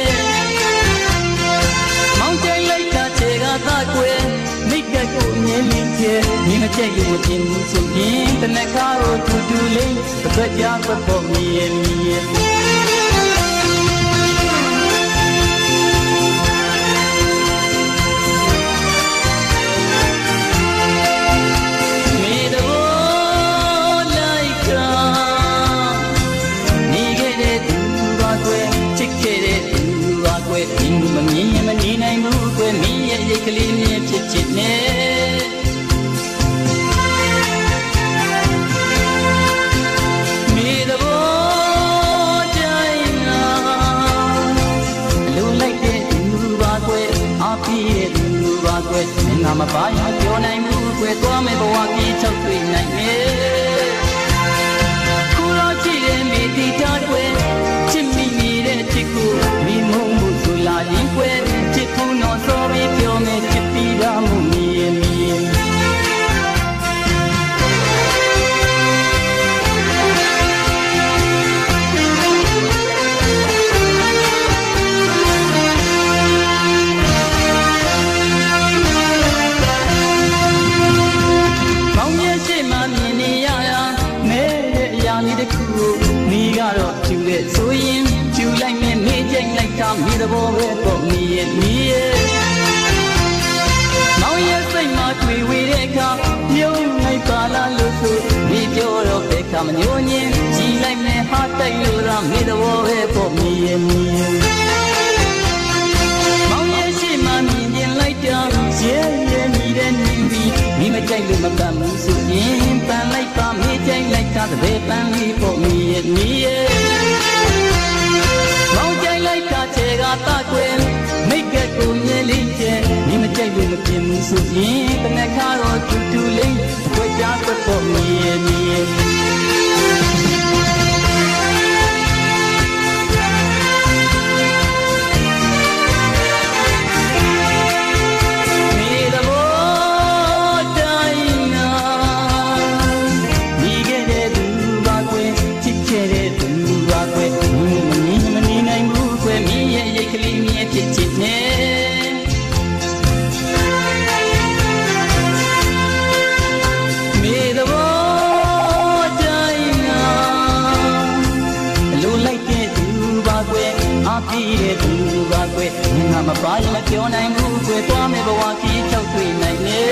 မောင်ကြိုက်လိုက်တာခြေကသာကွယ်မိကကိုမြင်လင်းကျမိမကြိတ်လို့မပြင်းဘူးဆိုရင်တနခါကိုတူတူလေးတစ်ကြဖို့မြည်ရဲ့မမြင်ရင်မနေနိုင်ဘူးကွယ်မင်းရဲ့ရိတ်ကလေးမြင်ဖြစ်ချစ်နေမိသဘောတိုင်းနာလူလိုက်တဲ့သူပါကွယ်အပြည့်ရဲ့သူပါကွယ်ငါမပါရင်ပြောနိုင်ဘူးကွယ်သွားမယ်ဘဝကြီးချုပ်တွေ့နိုင်မယ်ခုတော့ကြည့်တယ်မိတီထားကွယ်ချစ်မိနေတဲ့ချစ်ကိုမိမုံမှုဆိုလာရင်ကွယ်ချစ်ခုတော့စောပြီးပြောမယ်ချစ်ပြီးတာမှုမြင်မိမောင်ရဲ့ရှိမှမြင်နေရတာမဲတဲ့အရာလေးတစ်ခုမိကတော့ကျူတဲ့ဆိုရင်ကျူလိုက်မယ်မေးကြိုက်လိုက်တာမိသဘောပဲပေါ့မိရဲ့မောင်ရဲ့စိတ်မှာတွေ့ဝေတဲ့အခါမြုံလိုက်ပါလားလို့ဆိုမိပြောတော့ဘယ်ခါမညိုညင်းကြည်လိုက်မယ်ဟာတိုက်လို့တော့မိသဘောပဲပေါ့မိရဲ့မောင်ရဲ့ရှိမှမြင်ကျင်လိုက်တာရဲရဲမြည်တဲ့နေပြီးမိမကြိုက်လို့မပန်းဘူးဆိုရင်ပန်းလိုက်ပါမေးကြိုက်လိုက်တာတဲ့ပန်းလေးပေါ့မိရဲ့မောင်ကြိုက်လိုက်တာခြေကတာကွယ်မိတ်ကကိုမြင်လေးကျဲမိမကြိုက်လို့မပြင်းဘူးဆိုရင်တနခါတော့တူတူလေးဝဲကြတော့မိရဲ့မိသဘောတိုင်းနာမိခဲ့တဲ့သူပါကွယ်ချစ်ခဲ့တဲ့သူပါကွယ်မနေနိုင်ဘူးကွယ်မိရဲ့ရိတ်ကလေးမြင်ဖြစ်ချစ်နေမိသဘောတိုင်းနာလူလိုက်တဲ့သူပါကွယ်အပြည့်တဲ့သူပါကွယ်ငါမပါရင်မပြောနိုင်ဘူးကွယ်သွားမယ်ဘဝကြီးချုပ်တွေ့နိုင်နေ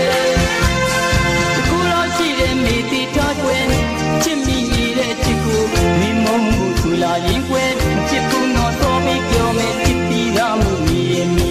ခုတော့ရှိတဲ့မိတီထားကွယ်ချစ်မိနေတဲ့ချစ်ကိုမိမုံမှုသူလာရင်ကွယ်ချစ်ကူတော့စောပြီးပြောမယ်ချစ်ပြီးတာမှုမြင်မိ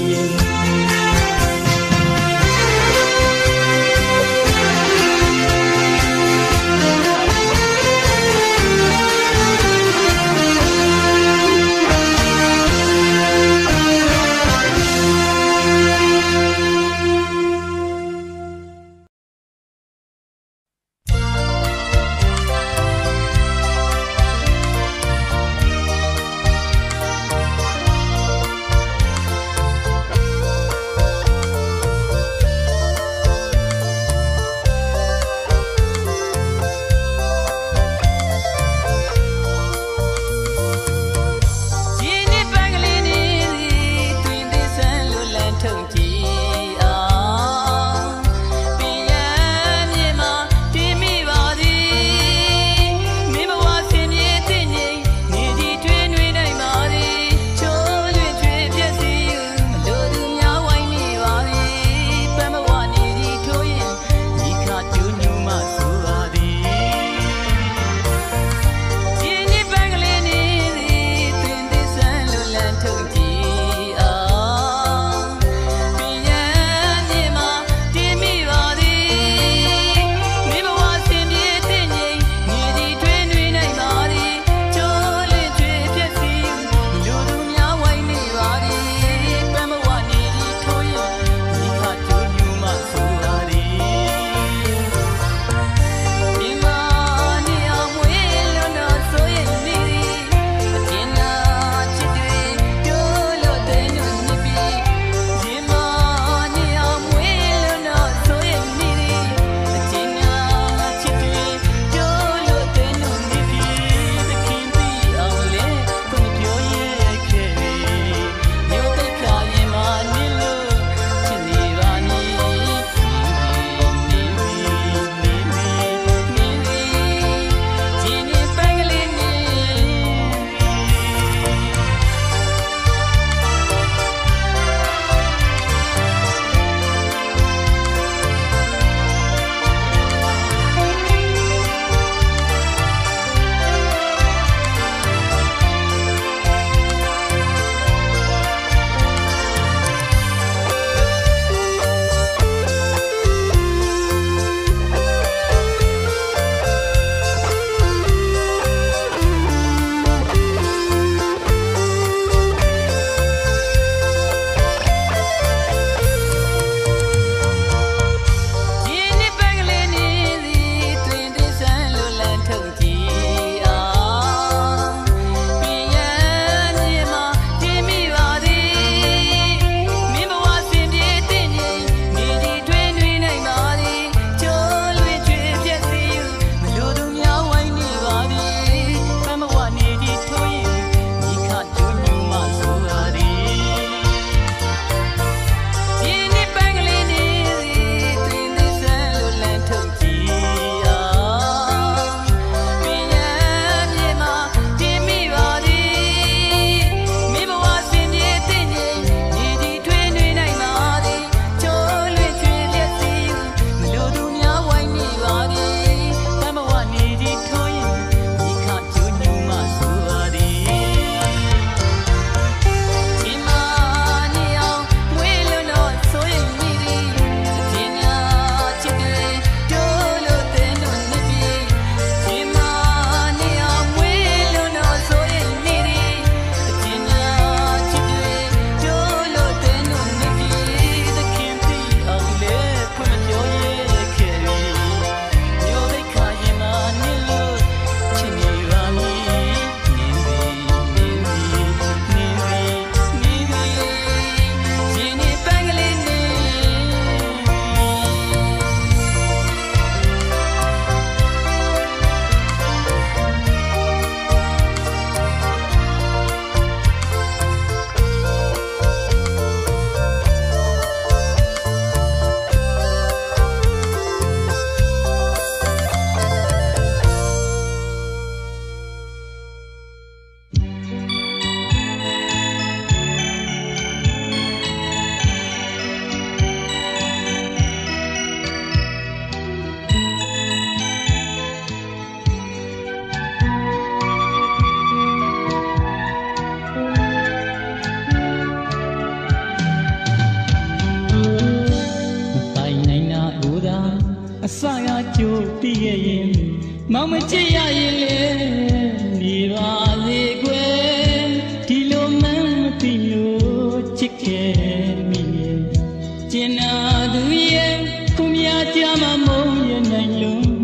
မောင်မချစ်ရရင်လေနေပါလေကွယ်ဒီလိုမှန်းမသိလို့ချစ်ခဲ့မိရဲ့ကျင်နာသူရဲ့ခုမြာကြမှာမုန်းရနိုင်လို့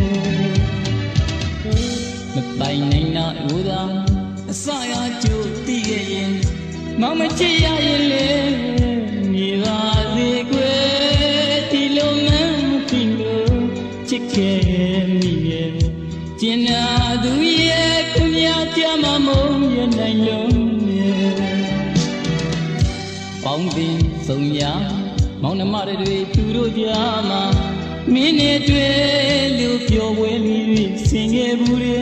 မပိုင်နိုင်နာဦးသာအစရကြိုသိခဲ့ရင်မောင်မချစ်ရရင်လေနေပါလေကွယ်ဒီလိုမှန်းမသိလို့ချစ်ခဲ့မိရဲ့ကျင်နာသူရဲ့ခုမြာကြမှာမုန်းရနိုင်လို့ပေါင်းတင်ဆုံးရမောင်နှမတွေသူတို့ကြားမှာမင်းနဲ့တွေ့လို့ပြောပွဲလေးဆင်ခဲ့ဘူးလေ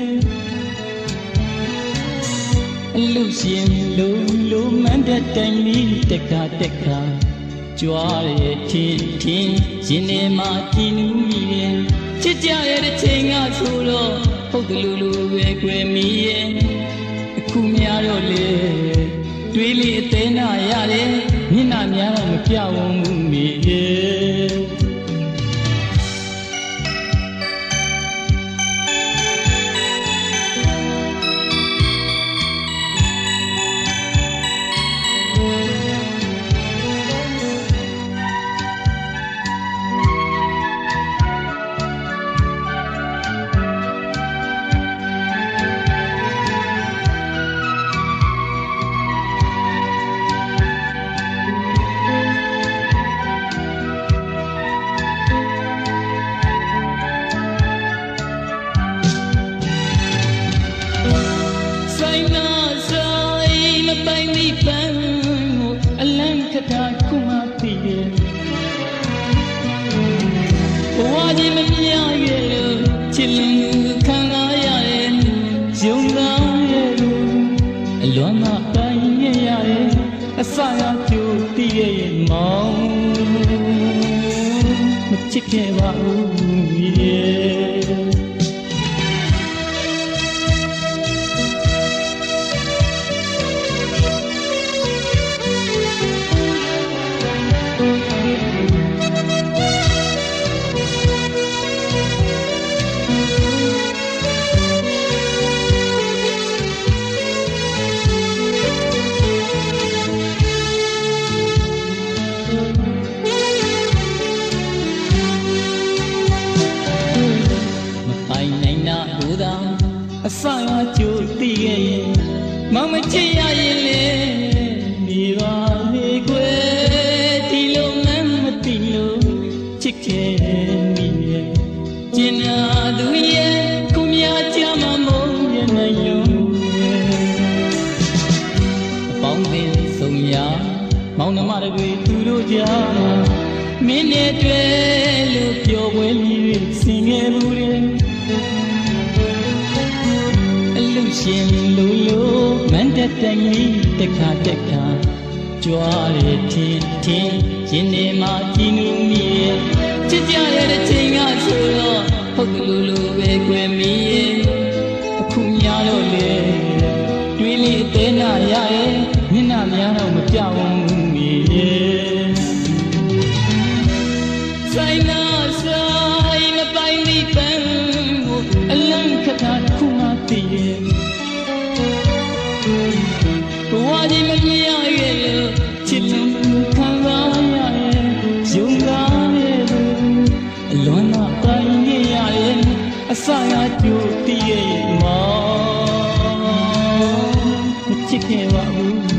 အလူရှင်လုံးမန်းတဲ့တိုင်လေးတက်ခါကြွားရဲ့ထင်းရင်ထဲမှာကြည်နူးမိရဲ့ချစ်ကြရဲ့တစ်ချိန်ကဆိုတော့ဟုတ်တယ်လို့ပဲကွယ်မိရဲ့အခုများတော့လေတွေးလေးအသေးနာရတယ်မျက်နှာများတော့မပြောင်းဘူးမိရဲ့ခုမှသိတယ်ဘဝကြီးမမြင်ခဲ့လို့ချစ်လူခံရရတယ်ယုံလာရဲ့အလွမ်းမပိုင်ရရတယ်အစရကြိုသိရဲ့မောင်မချစ်ခဲ့ပါဘူးရဲ့အစရကြိုသိခဲ့ရင်မောင်မချစ်ရရင်လေနေပါလေကွယ်ဒီလိုမှန်းမသိလို့ချစ်ခဲ့မိရဲ့ကျင်နာသူရဲ့ခုမြာကြမှာမုန်းရနိုင်လို့အပေါင်းတင်ဆုံးရမောင်နှမတွေသူတို့ကြားမှာမင်းနဲ့တွေ့လို့ပြောပွဲလေးဆင်ခဲ့ဘူးလေရှင်လို့မန်းတဲ့တိုင်လေးတက်ခါကြွားရဲ့ထင်းရင်ထဲမှာကြည်နူးမိရဲ့ချစ်ကြရဲ့တစ်ချိန်ကဆိုတော့ဟုတ်တယ်လို့ပဲကွယ်မိရဲ့အခုများတော့လေတွေးလေးအသေးနာရရဲ့မျက်နှာများတော့မပြောင်းဘူးမိရဲ့ဆိုင်နာဆိုင်မပိုင်မိပန်းကိုအလန့်ခတာခုမှသိရဲ့ဘဝကြီးမမြင်ရခဲ့လို့ချစ်လူခံစားရရဲ့ယုံကားရဲ့အလွမ်းမပိုင်ခဲ့ရရဲ့အစရကြိုသိရဲ့မောင်မချစ်ခဲ့ပါဘူး